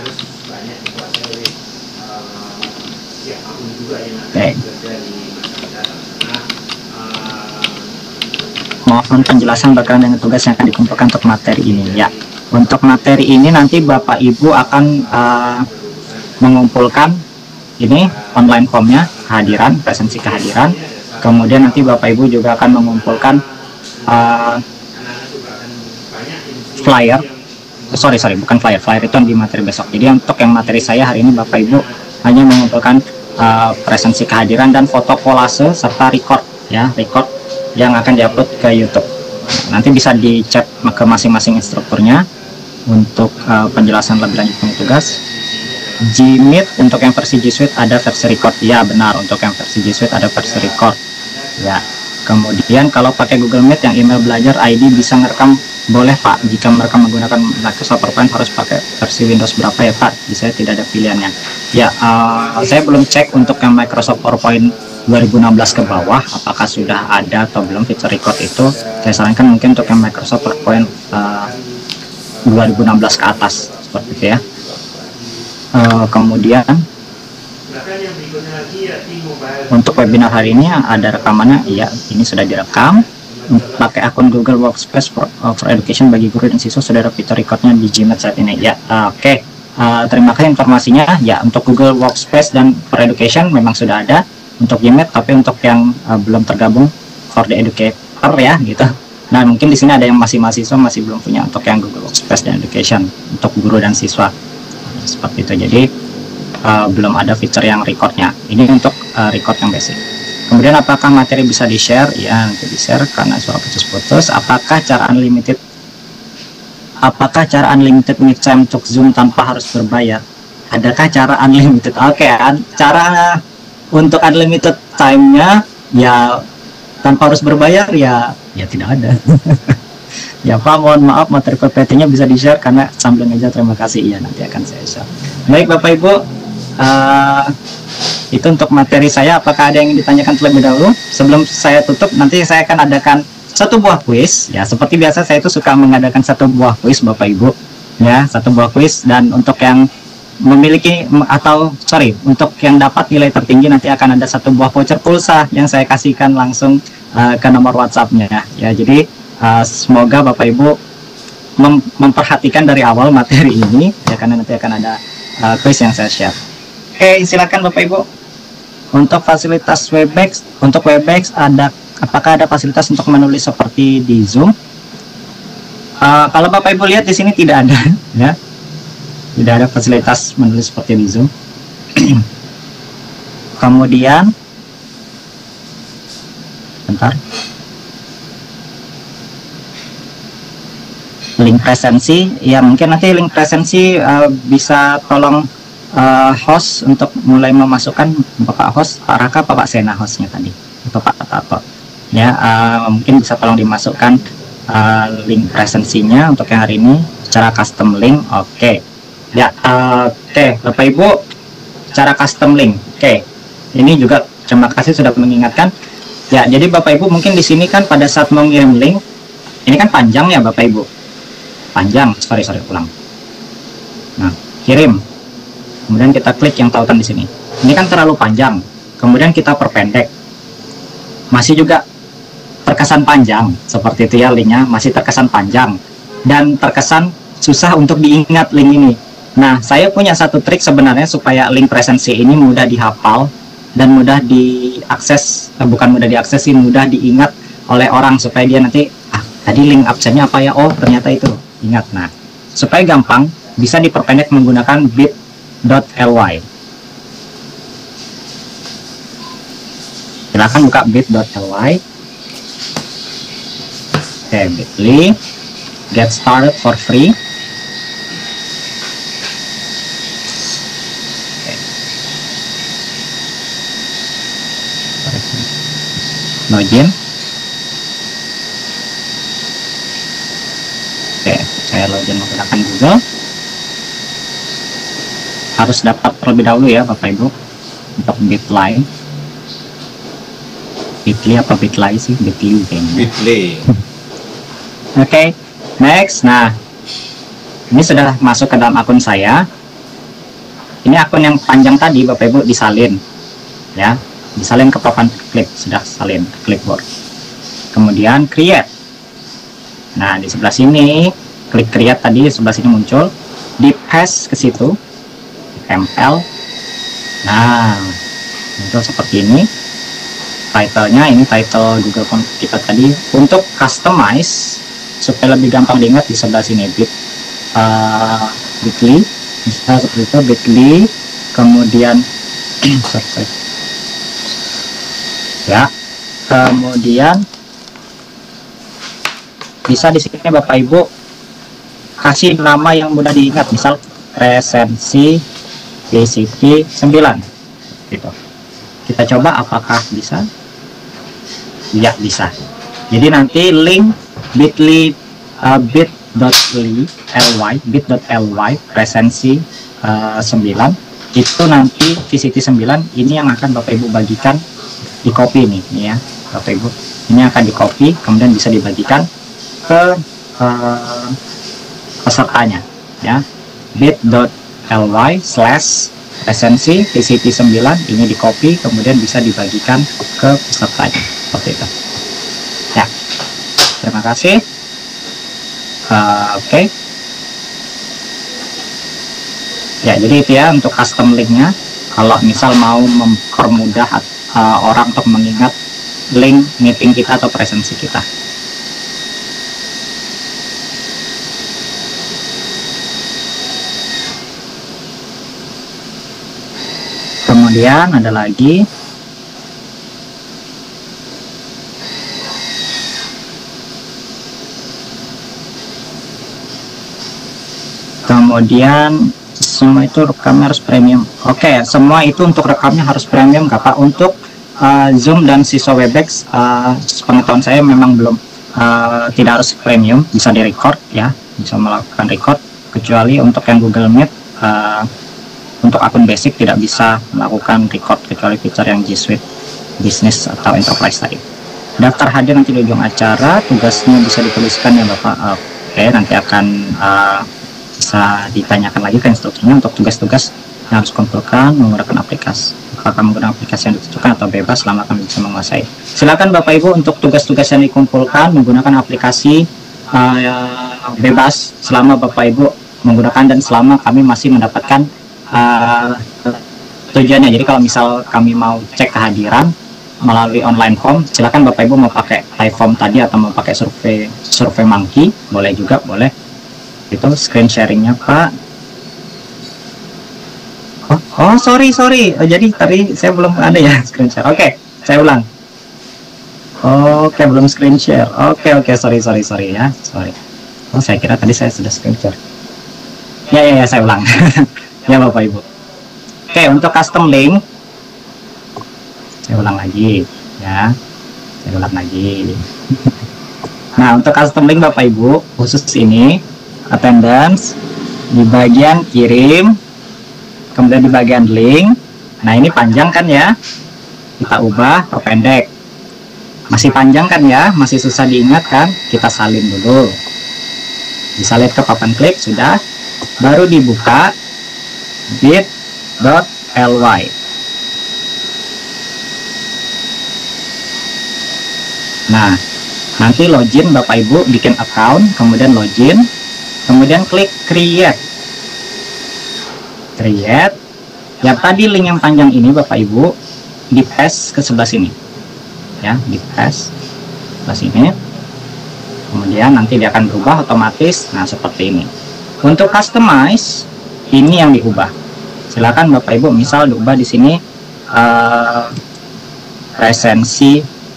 Oke, okay. Mohon penjelasan berkaitan dengan tugas yang akan dikumpulkan untuk materi ini ya. Untuk materi ini nanti Bapak Ibu akan uh, mengumpulkan ini online formnya, kehadiran, presensi kehadiran. Kemudian nanti Bapak Ibu juga akan mengumpulkan uh, flyer. Sorry sorry bukan flyer, flyer itu di materi besok. Jadi untuk yang materi saya hari ini Bapak Ibu hanya mengumpulkan uh, presensi kehadiran dan foto kolase serta record ya, record yang akan diupload ke YouTube. Nanti bisa dicek ke masing-masing instrukturnya untuk uh, penjelasan lebih lanjut mengenai tugas. Gmeet untuk yang versi G Suite ada versi record ya, benar. Untuk yang versi G Suite ada versi record ya. Kemudian kalau pakai Google Meet yang email belajar I D bisa ngerekam, boleh Pak. Jika merekam menggunakan Microsoft PowerPoint harus pakai versi Windows berapa ya Pak? Di saya tidak ada pilihannya ya. Uh, saya belum cek untuk yang Microsoft PowerPoint dua ribu enam belas ke bawah apakah sudah ada atau belum fitur record itu. Saya sarankan mungkin untuk yang Microsoft PowerPoint uh, dua ribu enam belas ke atas seperti itu ya. Uh, kemudian untuk webinar hari ini ada rekamannya, iya ini sudah direkam pakai akun Google Workspace for, uh, for Education bagi guru dan siswa. Sudah ada fitur recordnya di Gmeet saat ini ya. Uh, Oke, okay. uh, terima kasih informasinya ya. Untuk Google Workspace dan for Education memang sudah ada untuk Gmeet, tapi untuk yang uh, belum tergabung for the educator ya gitu. Nah mungkin di sini ada yang masih mahasiswa masih belum punya untuk yang Google Workspace dan Education untuk guru dan siswa. Seperti itu, jadi uh, belum ada fitur yang recordnya. Ini untuk uh, record yang basic. Kemudian apakah materi bisa di share? Ya nanti di share karena suara putus-putus. Apakah cara unlimited apakah cara unlimited meet time untuk Zoom tanpa harus berbayar? Adakah cara unlimited? Oke, okay, cara untuk unlimited time-nya ya tanpa harus berbayar ya ya tidak ada. Ya Pak, mohon maaf materi P P T-nya bisa di-share karena sambil ngejar. Terima kasih ya, nanti akan saya share. Baik Bapak Ibu, uh, itu untuk materi saya. Apakah ada yang ditanyakan terlebih dahulu? Sebelum saya tutup, nanti saya akan adakan satu buah kuis. Ya, seperti biasa saya itu suka mengadakan satu buah kuis Bapak Ibu. Ya, satu buah kuis, dan untuk yang memiliki atau sorry untuk yang dapat nilai tertinggi nanti akan ada satu buah voucher pulsa yang saya kasihkan langsung uh, ke nomor WhatsApp-nya ya. Jadi uh, semoga Bapak Ibu mem memperhatikan dari awal materi ini ya, karena nanti akan ada uh, quiz yang saya share. Oke, silakan Bapak Ibu. Untuk fasilitas Webex, untuk Webex ada apakah ada fasilitas untuk menulis seperti di Zoom? Uh, kalau Bapak Ibu lihat di sini tidak ada ya. Tidak ada fasilitas menulis seperti di Zoom. Kemudian Bentar. Link presensi, ya mungkin nanti link presensi uh, bisa tolong uh, host untuk mulai memasukkan Bapak host, Pak Raka, Bapak Sena hostnya tadi, atau Pak Tato. Ya, uh, mungkin bisa tolong dimasukkan uh, link presensinya untuk yang hari ini secara custom link. Oke, okay. Ya, uh, oke, okay. Bapak Ibu, cara custom link. Oke, okay. Ini juga terima kasih sudah mengingatkan. Ya, jadi Bapak Ibu mungkin di sini kan pada saat mau ngirim link, ini kan panjang ya Bapak Ibu. Panjang, sorry sorry ulang. Nah, kirim. Kemudian kita klik yang tautan di sini. Ini kan terlalu panjang. Kemudian kita perpendek. Masih juga terkesan panjang, seperti itu ya linknya, masih terkesan panjang dan terkesan susah untuk diingat link ini. Nah, saya punya satu trik sebenarnya supaya link presensi ini mudah dihafal dan mudah diakses, eh, bukan mudah diakses sih, mudah diingat oleh orang supaya dia nanti, ah, tadi link absennya apa ya? Oh, ternyata itu. Ingat. Nah, supaya gampang bisa diperpendek menggunakan bit.ly. Silahkan buka bit.ly. Oke, bit.ly get started for free. Login. Oke, saya login menggunakan Google. Harus dapat terlebih dahulu ya Bapak Ibu untuk bit.ly. Bit.ly apa bit.ly sih? Bit.ly kayaknya. Bit.ly. Oke, okay, next. Nah, ini sudah masuk ke dalam akun saya. Ini akun yang panjang tadi Bapak Ibu disalin, ya, disalin ke papan klik, sudah salin ke clipboard. Kemudian create. Nah, di sebelah sini klik create tadi, di sebelah sini muncul, di paste ke situ, tempel. Nah, muncul seperti ini. Title-nya ini title Google Form kita tadi. Untuk customize supaya lebih gampang diingat di sebelah sini bit uh, bit.ly, bisa seperti itu bit.ly, kemudian sorry, sorry. Ya, kemudian bisa di sini Bapak Ibu kasih nama yang mudah diingat, misal presensi P C T sembilan gitu. Kita coba apakah bisa. Ya, bisa. Jadi nanti link bit.ly uh, bit.ly ly bit.ly presensi uh, sembilan itu nanti V C T sembilan ini yang akan Bapak Ibu bagikan, di copy nih, nih ya Bapak Ibu, ini akan di copy kemudian bisa dibagikan ke uh, pesertanya ya, bit.ly slash presensi V C T sembilan ini di copy kemudian bisa dibagikan ke pesertanya seperti itu ya. Terima kasih. uh, oke okay. Ya, jadi itu ya untuk custom linknya. Kalau misal mau mempermudah uh, orang untuk mengingat link meeting kita atau presensi kita. Kemudian ada lagi kemudian semua itu rekamnya harus premium. Oke, okay, semua itu untuk rekamnya harus premium Kak Pak. Untuk uh, Zoom dan siswa Webex, uh, pengetahuan saya memang belum uh, tidak harus premium, bisa di record ya, bisa melakukan record, kecuali untuk yang Google Meet uh, untuk akun basic tidak bisa melakukan record kecuali fitur yang G Suite Business atau Enterprise tadi. Daftar hadir nanti di ujung acara, tugasnya bisa dituliskan ya Bapak. Oke, okay, nanti akan uh, bisa ditanyakan lagi ke instrukturnya untuk tugas-tugas yang harus kumpulkan menggunakan aplikasi. Apakah menggunakan aplikasi yang ditentukan atau bebas selama kami bisa menguasai. Silakan Bapak Ibu untuk tugas-tugas yang dikumpulkan menggunakan aplikasi uh, bebas selama Bapak Ibu menggunakan dan selama kami masih mendapatkan uh, tujuannya. Jadi kalau misal kami mau cek kehadiran melalui online form, silakan Bapak Ibu mau pakai live form tadi atau mau pakai survei survei monkey, boleh juga, boleh. Itu screen sharingnya Pak. Oh, oh sorry sorry oh, jadi tadi saya belum ada ya screen share. Oke, okay, saya ulang. Oke, belum screen share. Oke, oke, sorry, sorry, sorry ya, sorry. Oh, saya kira tadi saya sudah screen share. Ya, ya, ya, saya ulang. Ya, Bapak Ibu. Oke, untuk custom link, saya ulang lagi, ya. Saya ulang lagi. Nah, untuk custom link Bapak Ibu, khusus ini, attendance, di bagian kirim, kemudian di bagian link. Nah, ini panjang kan ya? Kita ubah ke pendek. Masih panjang kan ya? Masih susah diingat kan? Kita salin dulu. Disalin ke papan klik, sudah. Baru dibuka bit.ly. Nah, nanti login Bapak Ibu, bikin account, kemudian login, kemudian klik create. Create. Yang tadi link yang panjang ini Bapak Ibu di paste ke sebelah sini. Ya, di paste sebelah sini. Kemudian nanti dia akan berubah otomatis. Nah, seperti ini. Untuk customize, ini yang diubah. Silakan Bapak Ibu, misal diubah di sini uh, presensi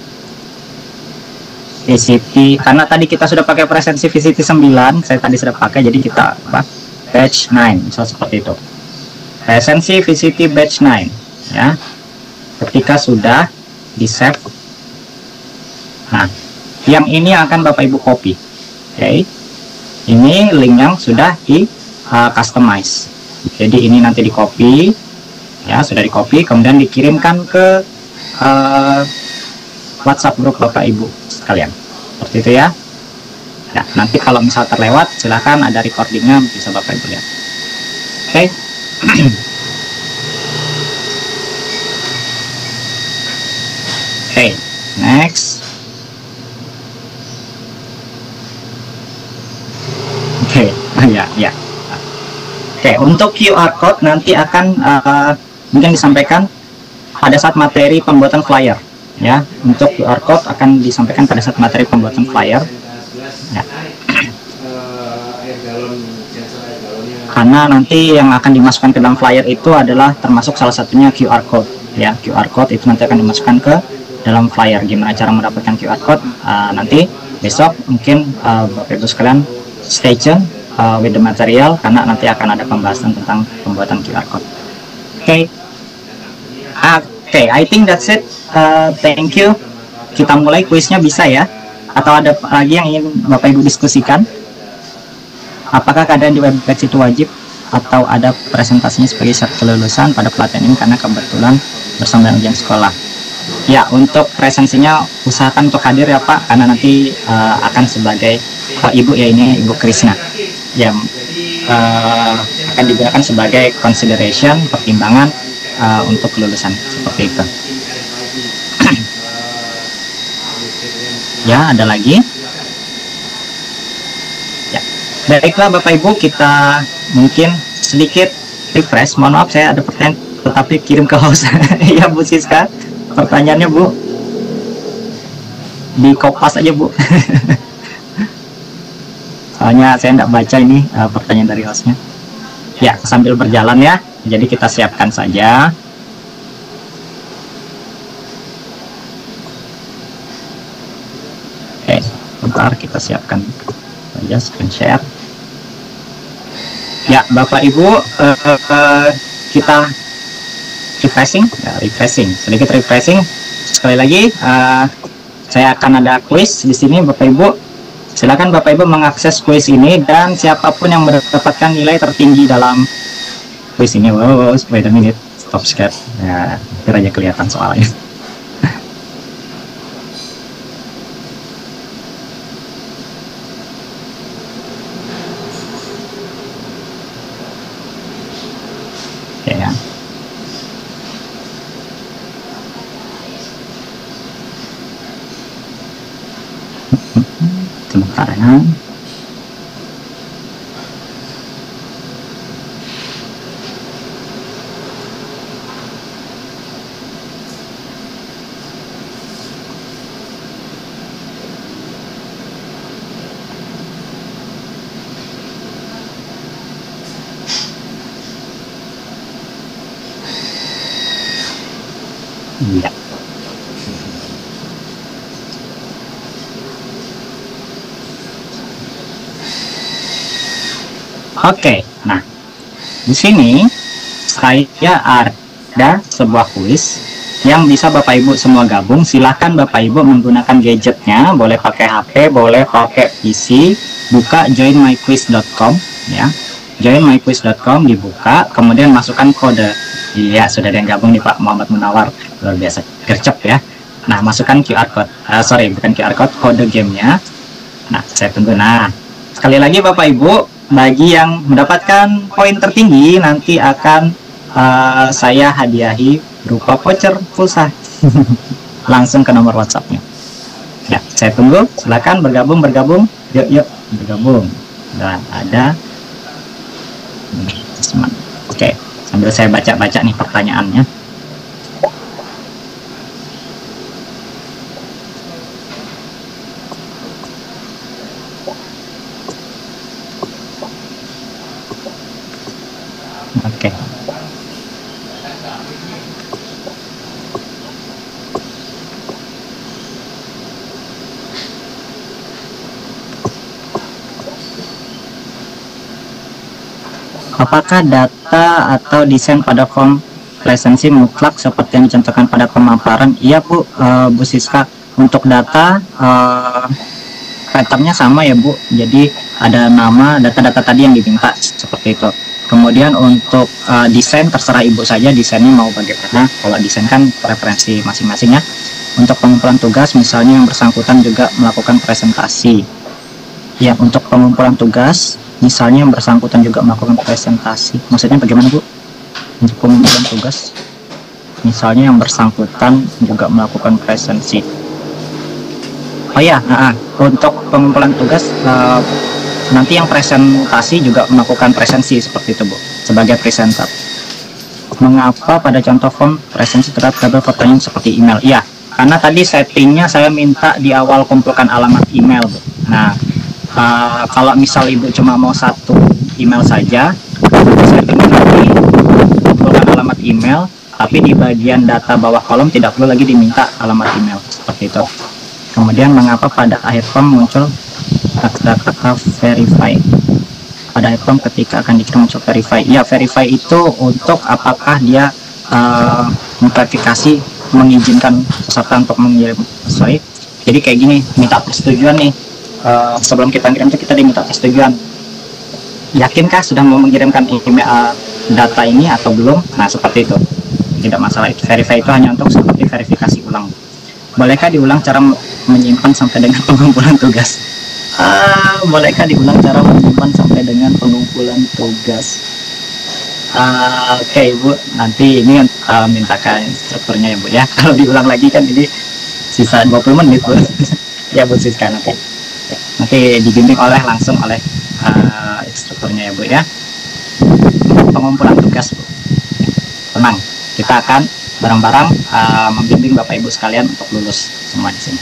V C T, karena tadi kita sudah pakai presensi V C T sembilan, saya tadi sudah pakai, jadi kita apa? Batch sembilan, misal seperti itu. Presensi V C T batch sembilan, ya. Ketika sudah di save, nah, yang ini akan Bapak Ibu copy, oke? Okay. Ini link yang sudah di uh, customize. Jadi ini nanti di copy, ya, sudah di copy, kemudian dikirimkan ke uh, WhatsApp grup Bapak Ibu sekalian, seperti itu ya. Nah, nanti kalau misal terlewat, silahkan ada recordingnya, bisa Bapak Ibu lihat. Oke. Okay. Oke, okay, next. Oke, okay. ya, ya. Oke, okay, untuk Q R code nanti akan uh, mungkin disampaikan pada saat materi pembuatan flyer. Ya, untuk Q R code akan disampaikan pada saat materi pembuatan flyer. Ya. Karena nanti yang akan dimasukkan ke dalam flyer itu adalah termasuk salah satunya Q R code. Ya, Q R code itu nanti akan dimasukkan ke dalam flyer. Gimana cara mendapatkan Q R code? Uh, nanti besok mungkin uh, Bapak Ibu sekalian stay tune uh, with the material, karena nanti akan ada pembahasan tentang pembuatan Q R code. Oke. Okay. Oke, okay, I think that's it. Uh, thank you. Kita mulai kuisnya, bisa ya? Atau ada lagi yang ingin Bapak Ibu diskusikan? Apakah keadaan di webpage itu wajib atau ada presentasinya sebagai syarat kelulusan pada pelatihan ini karena kebetulan bersama dengan ujian sekolah? Ya, untuk presensinya usahakan untuk hadir ya Pak, karena nanti uh, akan sebagai uh, Ibu ya, ini Ibu Krisna yang uh, akan digunakan sebagai consideration, pertimbangan uh, untuk kelulusan, seperti itu. Ya, ada lagi? Ya, baiklah Bapak Ibu, kita mungkin sedikit refresh. Mohon maaf saya ada pertanyaan tetapi kirim ke host. Ya Bu Siska, pertanyaannya Bu di kopas aja Bu. Soalnya saya tidak baca ini uh, pertanyaan dari hostnya. Ya, sambil berjalan ya, jadi kita siapkan saja. Oke, bentar kita siapkan saja screen share. Ya, Bapak Ibu, uh, uh, uh, kita refreshing, ya, refreshing, sedikit refreshing. Sekali lagi, uh, saya akan ada quiz di sini, Bapak Ibu. Silakan Bapak Ibu mengakses quiz ini, dan siapapun yang mendapatkan nilai tertinggi dalam quiz ini, wow, wait a minute, stop share. Ya, biar aja kelihatan soalnya. Ya. Sebentar ya. Ya. Oke, nah di sini saya ada sebuah kuis yang bisa Bapak Ibu semua gabung. Silahkan Bapak Ibu menggunakan gadgetnya, boleh pakai H P, boleh pakai P C. Buka join my quiz dot com ya, join my quiz dot com dibuka, kemudian masukkan kode. Iya, sudah ada yang gabung nih Pak Muhammad Munawar, luar biasa, gercep ya. Nah, masukkan Q R code, uh, sorry bukan Q R code, kode gamenya. Nah, saya tunggu. Nah, sekali lagi Bapak Ibu, bagi yang mendapatkan poin tertinggi nanti akan uh, saya hadiahi berupa voucher pulsa langsung ke nomor WhatsAppnya. Ya, saya tunggu. Silakan bergabung, bergabung. Yuk, yuk, bergabung. Dan ada. Oke, sambil saya baca-baca nih pertanyaannya. Oke. Apakah data atau desain pada form presensi mutlak seperti yang dicontohkan pada pemaparan? Iya Bu, uh, Bu Siska. Untuk data uh, patternnya sama ya Bu. Jadi ada nama, data-data tadi yang diminta seperti itu. Kemudian untuk uh, desain terserah Ibu saja desainnya mau bagaimana. Kalau desain kan preferensi masing-masing ya. Untuk pengumpulan tugas misalnya yang bersangkutan juga melakukan presentasi. Ya, untuk pengumpulan tugas misalnya yang bersangkutan juga melakukan presentasi. Maksudnya bagaimana Bu? Untuk pengumpulan tugas misalnya yang bersangkutan juga melakukan presentasi. Oh ya, nah, untuk pengumpulan tugas uh, nanti yang presentasi juga melakukan presensi seperti itu Bu, sebagai presenter. Mengapa pada contoh form presensi terdapat tabel pertanyaan seperti email? Iya, karena tadi settingnya saya minta di awal kumpulkan alamat email Bu. Nah, Uh, kalau misal Ibu cuma mau satu email saja, saya tinggal lagi kumpulkan alamat email, tapi di bagian data bawah kolom tidak perlu lagi diminta alamat email seperti itu. Kemudian mengapa pada akhir form muncul kata-kata verify? Pada akhir form ketika akan dikirim muncul verify. Ya, verify itu untuk apakah dia uh, memverifikasi, mengizinkan peserta untuk mengirim. Sorry. Jadi kayak gini, minta persetujuan nih. Uh, sebelum kita kirim itu kita diminta persetujuan. Yakinkah sudah mau mengirimkan email uh, data ini atau belum? Nah, seperti itu. Tidak masalah. Itu verify itu hanya untuk seperti verifikasi ulang. Bolehkah diulang cara menyimpan sampai dengan pengumpulan tugas? Uh, bolehkah diulang cara menyimpan sampai dengan pengumpulan tugas? Uh, Oke okay, Bu, nanti ini uh, mintakan strukturnya ya Bu ya. Kalau diulang lagi kan ini sisa dua puluh menit Bu. Ya Bu Siska nanti. Nanti dibimbing oleh langsung oleh uh, instrukturnya ya Bu ya. Pengumpulan tugas Bu. Tenang, kita akan bareng-bareng uh, membimbing Bapak Ibu sekalian untuk lulus semua di sini.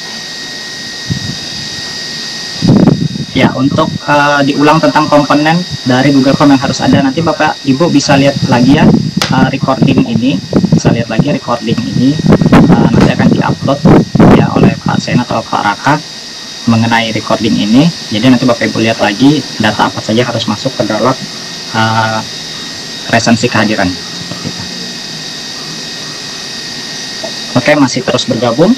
Ya, untuk uh, diulang tentang komponen dari Google Form yang harus ada, nanti Bapak Ibu bisa lihat lagi ya uh, recording ini, bisa lihat lagi recording ini uh, nanti akan diupload ya oleh Pak Sen atau Pak Raka mengenai recording ini. Jadi nanti Bapak Ibu lihat lagi data apa saja harus masuk ke dalam uh, presensi kehadiran seperti itu. Oke, masih terus bergabung.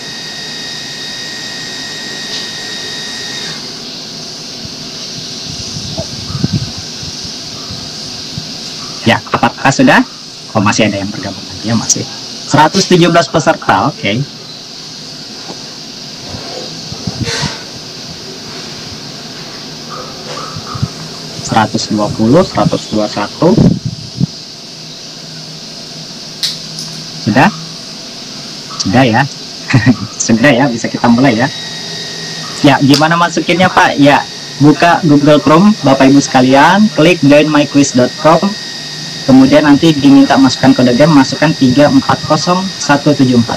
Ya, apakah sudah? Oh, masih ada yang bergabung lagi ya, masih seratus tujuh belas peserta. Oke. Okay. seratus dua puluh, seratus dua puluh satu. Sudah? Sudah ya? Sudah ya, bisa kita mulai ya. Ya, gimana masukinnya Pak? Ya, buka Google Chrome Bapak Ibu sekalian, klik join my quiz dot com. Kemudian nanti diminta masukkan kode game, masukkan tiga empat nol satu tujuh empat.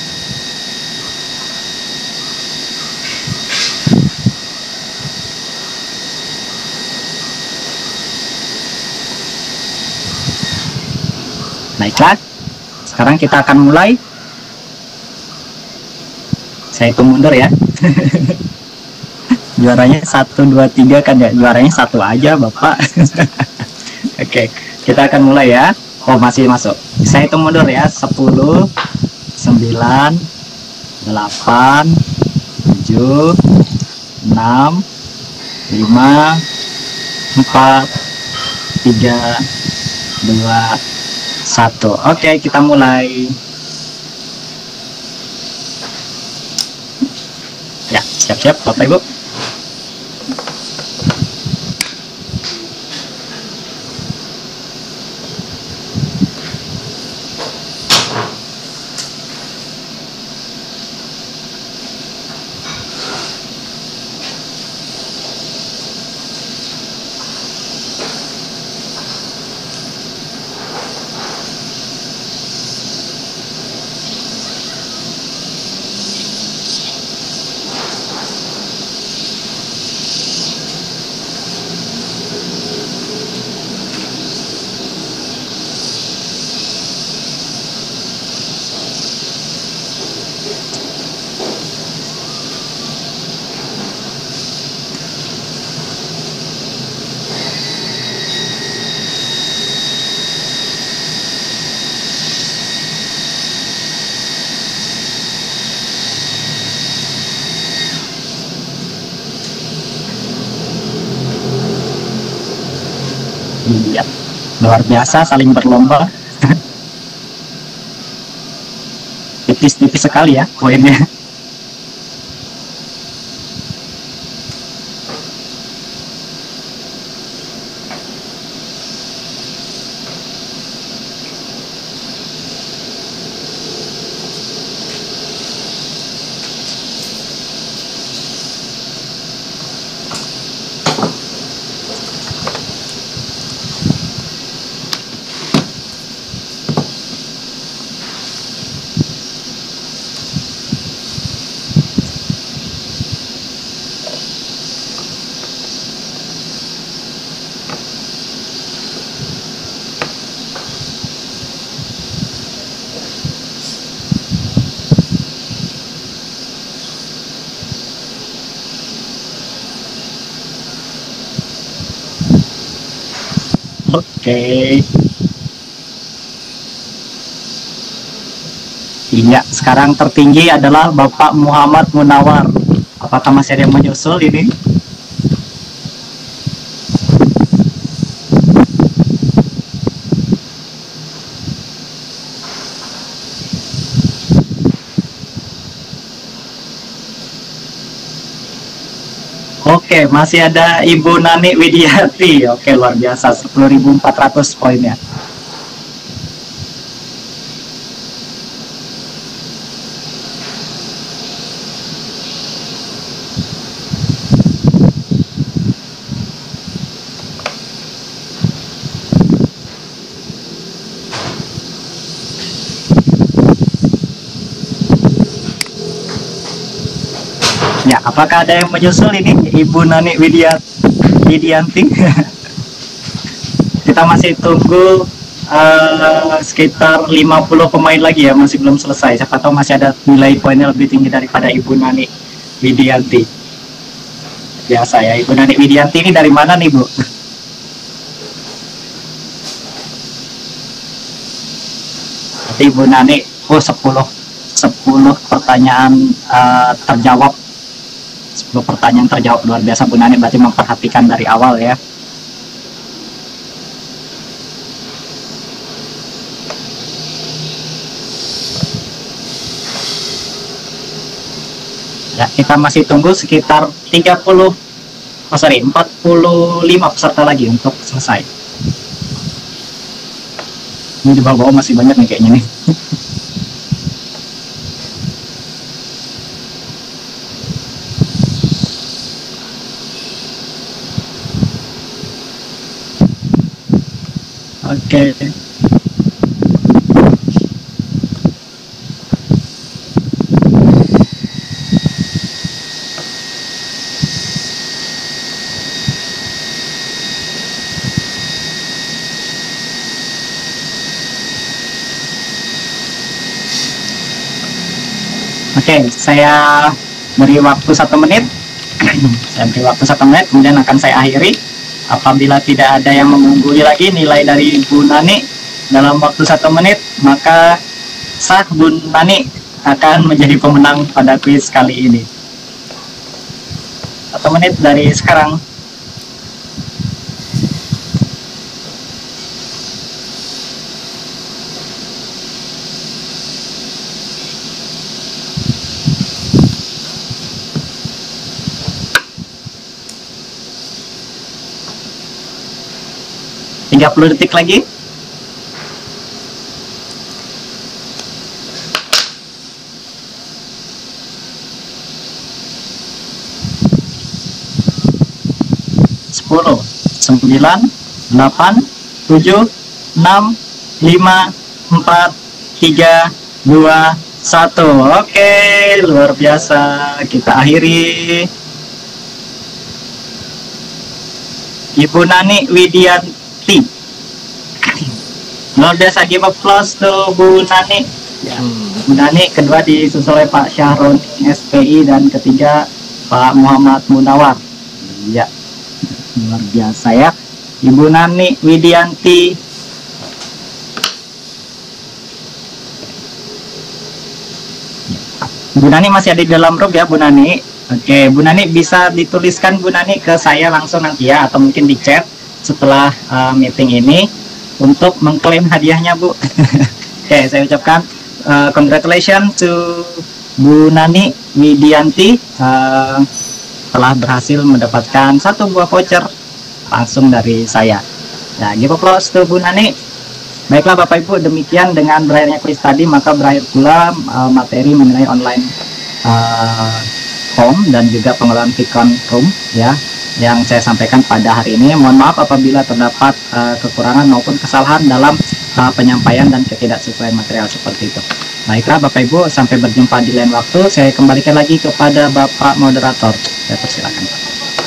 Baiklah, sekarang kita akan mulai. Saya hitung mundur ya. juaranya satu dua tiga kan ya, juaranya satu aja Bapak. Oke, kita akan mulai ya. Oh masih masuk, saya hitung mundur ya. Sepuluh, sembilan, delapan, tujuh, enam, lima, empat, tiga, dua, satu. Oke, kita mulai. Ya, siap-siap Bapak Ibu. Iya, luar biasa saling berlomba. Tipis-tipis sekali ya poinnya. Oke. Iya, sekarang tertinggi adalah Bapak Muhammad Munawar. Apakah masih ada yang menyusul ini? Oke, masih ada Ibu Nani Widiati. Oke, luar biasa, sepuluh ribu empat ratus poinnya. Ya, apakah ada yang menyusul ini Ibu Nani Widiat Widianti? Kita masih tunggu uh, sekitar lima puluh pemain lagi ya, masih belum selesai. Siapa tahu masih ada nilai poinnya lebih tinggi daripada Ibu Nani Widianti. Biasa ya, Ibu Nani Widianti ini dari mana nih, Bu? Ibu Nani, oh sepuluh sepuluh pertanyaan uh, terjawab. sepuluh pertanyaan terjawab, luar biasa Bu Nani, berarti memperhatikan dari awal ya. Ya, kita masih tunggu sekitar tiga puluh, oh sorry, empat puluh lima peserta lagi untuk selesai. Ini di bawah-bawah masih banyak nih kayaknya nih. Oke. Okay. Oke, okay, saya beri waktu satu menit. Saya beri waktu satu menit, kemudian akan saya akhiri. Apabila tidak ada yang mengungguli lagi nilai dari Bu Nani dalam waktu satu menit, maka sah Bu Nani akan menjadi pemenang pada kuis kali ini. Satu menit dari sekarang. tiga puluh detik lagi. sepuluh, sembilan, delapan, tujuh, enam, lima, empat, tiga, dua, satu. Oke, luar biasa. Kita akhiri. Ibu Nani Widianti. Luar biasa, give applause to Bu Nani. Ya. Bu Nani kedua disusul oleh Pak Syahroni S P I dan ketiga Pak Muhammad Munawar. Ya. Luar biasa ya. Ibu Nani Widianti. Bu Nani masih ada di dalam room ya Bu Nani. Oke, Bu Nani bisa dituliskan Bu Nani ke saya langsung nanti ya, atau mungkin di chat setelah uh, meeting ini untuk mengklaim hadiahnya Bu. Oke, saya ucapkan uh, congratulations to Bu Nani Widianti uh, telah berhasil mendapatkan satu buah voucher langsung dari saya. Nah, give applause to Bu Nani. Baiklah Bapak Ibu, demikian dengan berakhirnya kuis tadi, maka berakhir pula uh, materi mengenai online uh, home dan juga pengelolaan Vicon Room ya, yang saya sampaikan pada hari ini. Mohon maaf apabila terdapat uh, kekurangan maupun kesalahan dalam uh, penyampaian dan ketidaksesuaian material seperti itu. Baiklah Bapak Ibu, sampai berjumpa di lain waktu. Saya kembalikan lagi kepada Bapak Moderator. Saya persilakan Pak.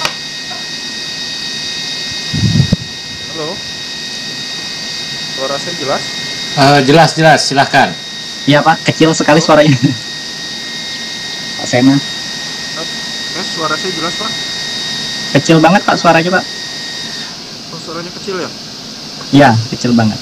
Halo, suara saya jelas? Uh, jelas jelas, silahkan. Iya Pak, kecil sekali suaranya. Pak Sena. Eh, suara saya jelas Pak? Kecil banget Pak suaranya Pak. Oh, suaranya kecil ya? Iya, kecil banget.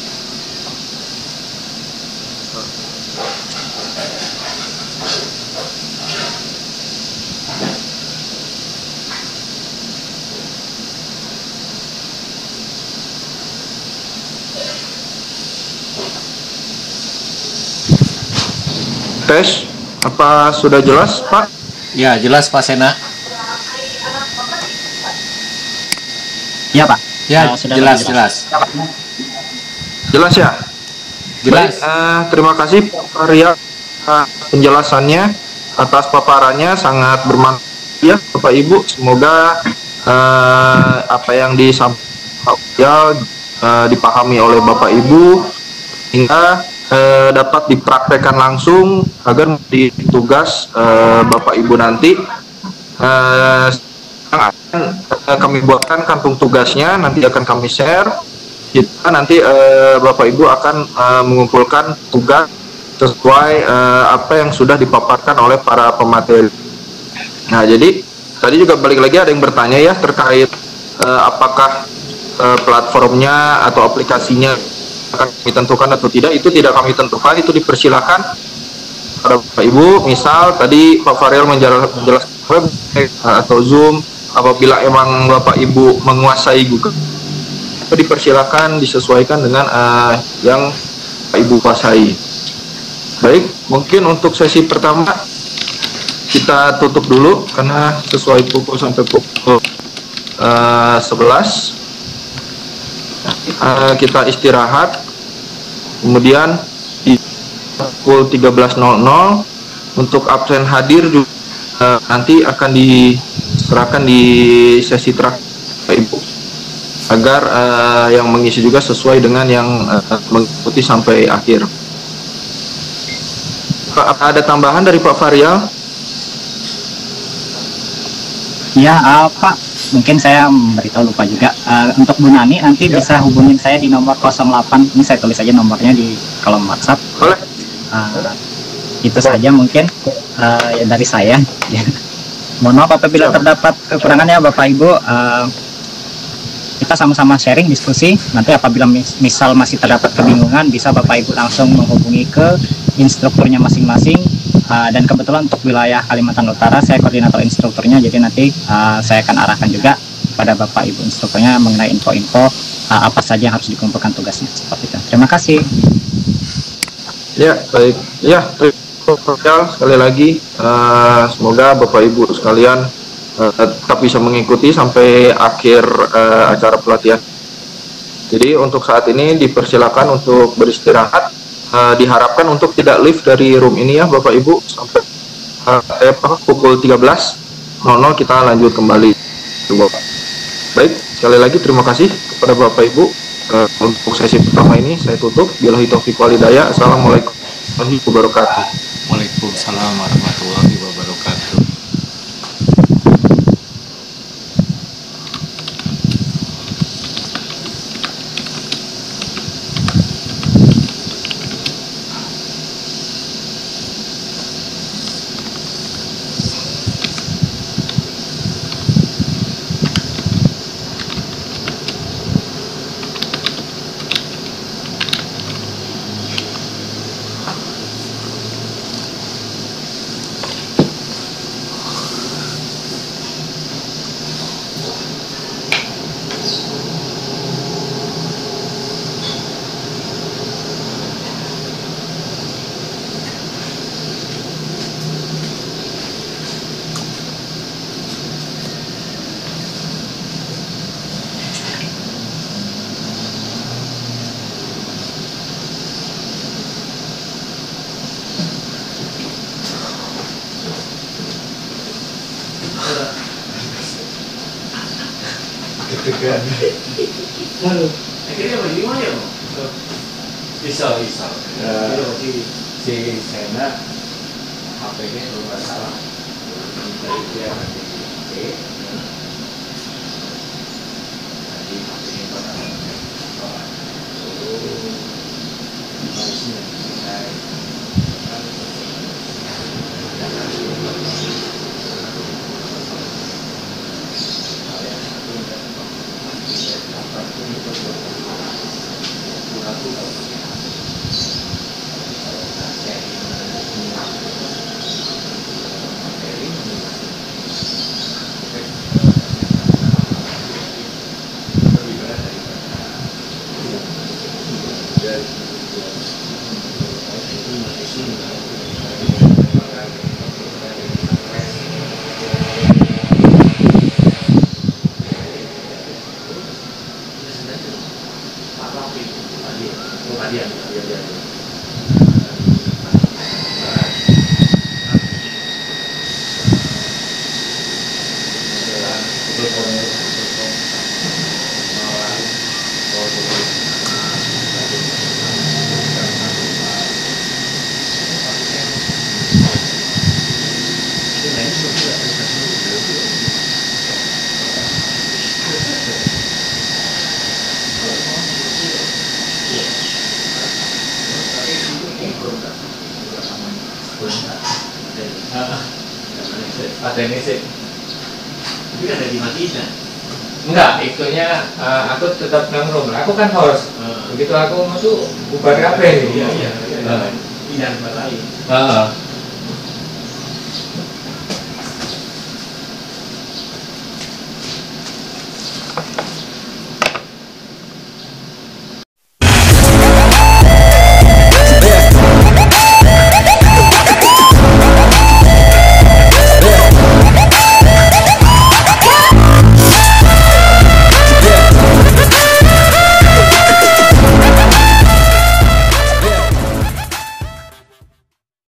Tes, apa sudah jelas Pak? Ya, jelas Pak Sena. Iya Pak. Ya, Uh, sudah jelas, jelas. jelas. Jelas ya? Jelas. Baik, eh, terima kasih Pak Ria uh, penjelasannya atas paparannya sangat bermanfaat ya Bapak Ibu. Semoga uh, apa yang disampaikan uh, dipahami oleh Bapak Ibu hingga uh, dapat dipraktekkan langsung agar di tugas uh, Bapak Ibu nanti. Uh, akan kami buatkan kantung tugasnya, nanti akan kami share. Kita nanti uh, Bapak Ibu akan uh, mengumpulkan tugas sesuai uh, apa yang sudah dipaparkan oleh para pemateri. Nah, jadi tadi juga balik lagi ada yang bertanya ya terkait uh, apakah uh, platformnya atau aplikasinya akan kami tentukan atau tidak. Itu tidak kami tentukan, itu dipersilakan pada Bapak Ibu. Misal tadi Pak Farel menjelaskan web atau Zoom, apabila emang Bapak Ibu menguasai Google, dipersilakan disesuaikan dengan uh, yang Bapak Ibu kuasai. Baik, mungkin untuk sesi pertama kita tutup dulu karena sesuai pukul sampai pukul uh, sebelas. Uh, kita istirahat, kemudian di pukul tiga belas nol nol untuk absen hadir juga uh, nanti akan diserahkan di sesi terakhir Bapak Ibu, agar uh, yang mengisi juga sesuai dengan yang uh, mengikuti sampai akhir. Pak, ada tambahan dari Pak Faryal? Ya, uh, Pak, mungkin saya memberitahu lupa juga. Uh, untuk Bu Nani nanti ya, bisa hubungin saya di nomor nol delapan. Ini saya tulis aja nomornya di kolom WhatsApp. Boleh. Uh, itu saja mungkin uh, ya dari saya. Mohon maaf apabila Siap. terdapat kekurangannya Bapak Ibu. Uh, kita sama-sama sharing, diskusi. Nanti apabila mis misal masih terdapat kebingungan, bisa Bapak Ibu langsung menghubungi ke instrukturnya masing-masing. Uh, dan kebetulan untuk wilayah Kalimantan Utara, saya koordinator instrukturnya, jadi nanti uh, saya akan arahkan juga pada Bapak Ibu instrukturnya mengenai info-info uh, apa saja yang harus dikumpulkan tugasnya. Seperti itu. Terima kasih. Ya, baik. Ya, terima sekali lagi. Uh, semoga Bapak Ibu sekalian Uh, tetap bisa mengikuti sampai akhir uh, acara pelatihan. Jadi untuk saat ini dipersilakan untuk beristirahat. Uh, diharapkan untuk tidak lift dari room ini ya Bapak Ibu sampai uh, eh, pukul tiga belas nol nol kita lanjut kembali. Baik, sekali lagi terima kasih kepada Bapak Ibu. Uh, untuk sesi pertama ini saya tutup. Billahi taufiq wal hidayah. Assalamualaikum warahmatullahi wabarakatuh. Waalaikumsalam warahmatullahi wabarakatuh. Halo. Akhirnya bagaimana ya? Bisa bisa. Jadi si Sena H P-nya kalau nggak salah dari dia nanti oke. Nanti H P-nya pada oh, harusnya mulai ada ini sih. Tapi kan ada di Madinah. Enggak, itunya uh, aku tetap nangrum. Aku kan host. Uh, Begitu aku mau tuh bubar kafe nih. iya iya. Iya. Pindah tempat lain. Heeh.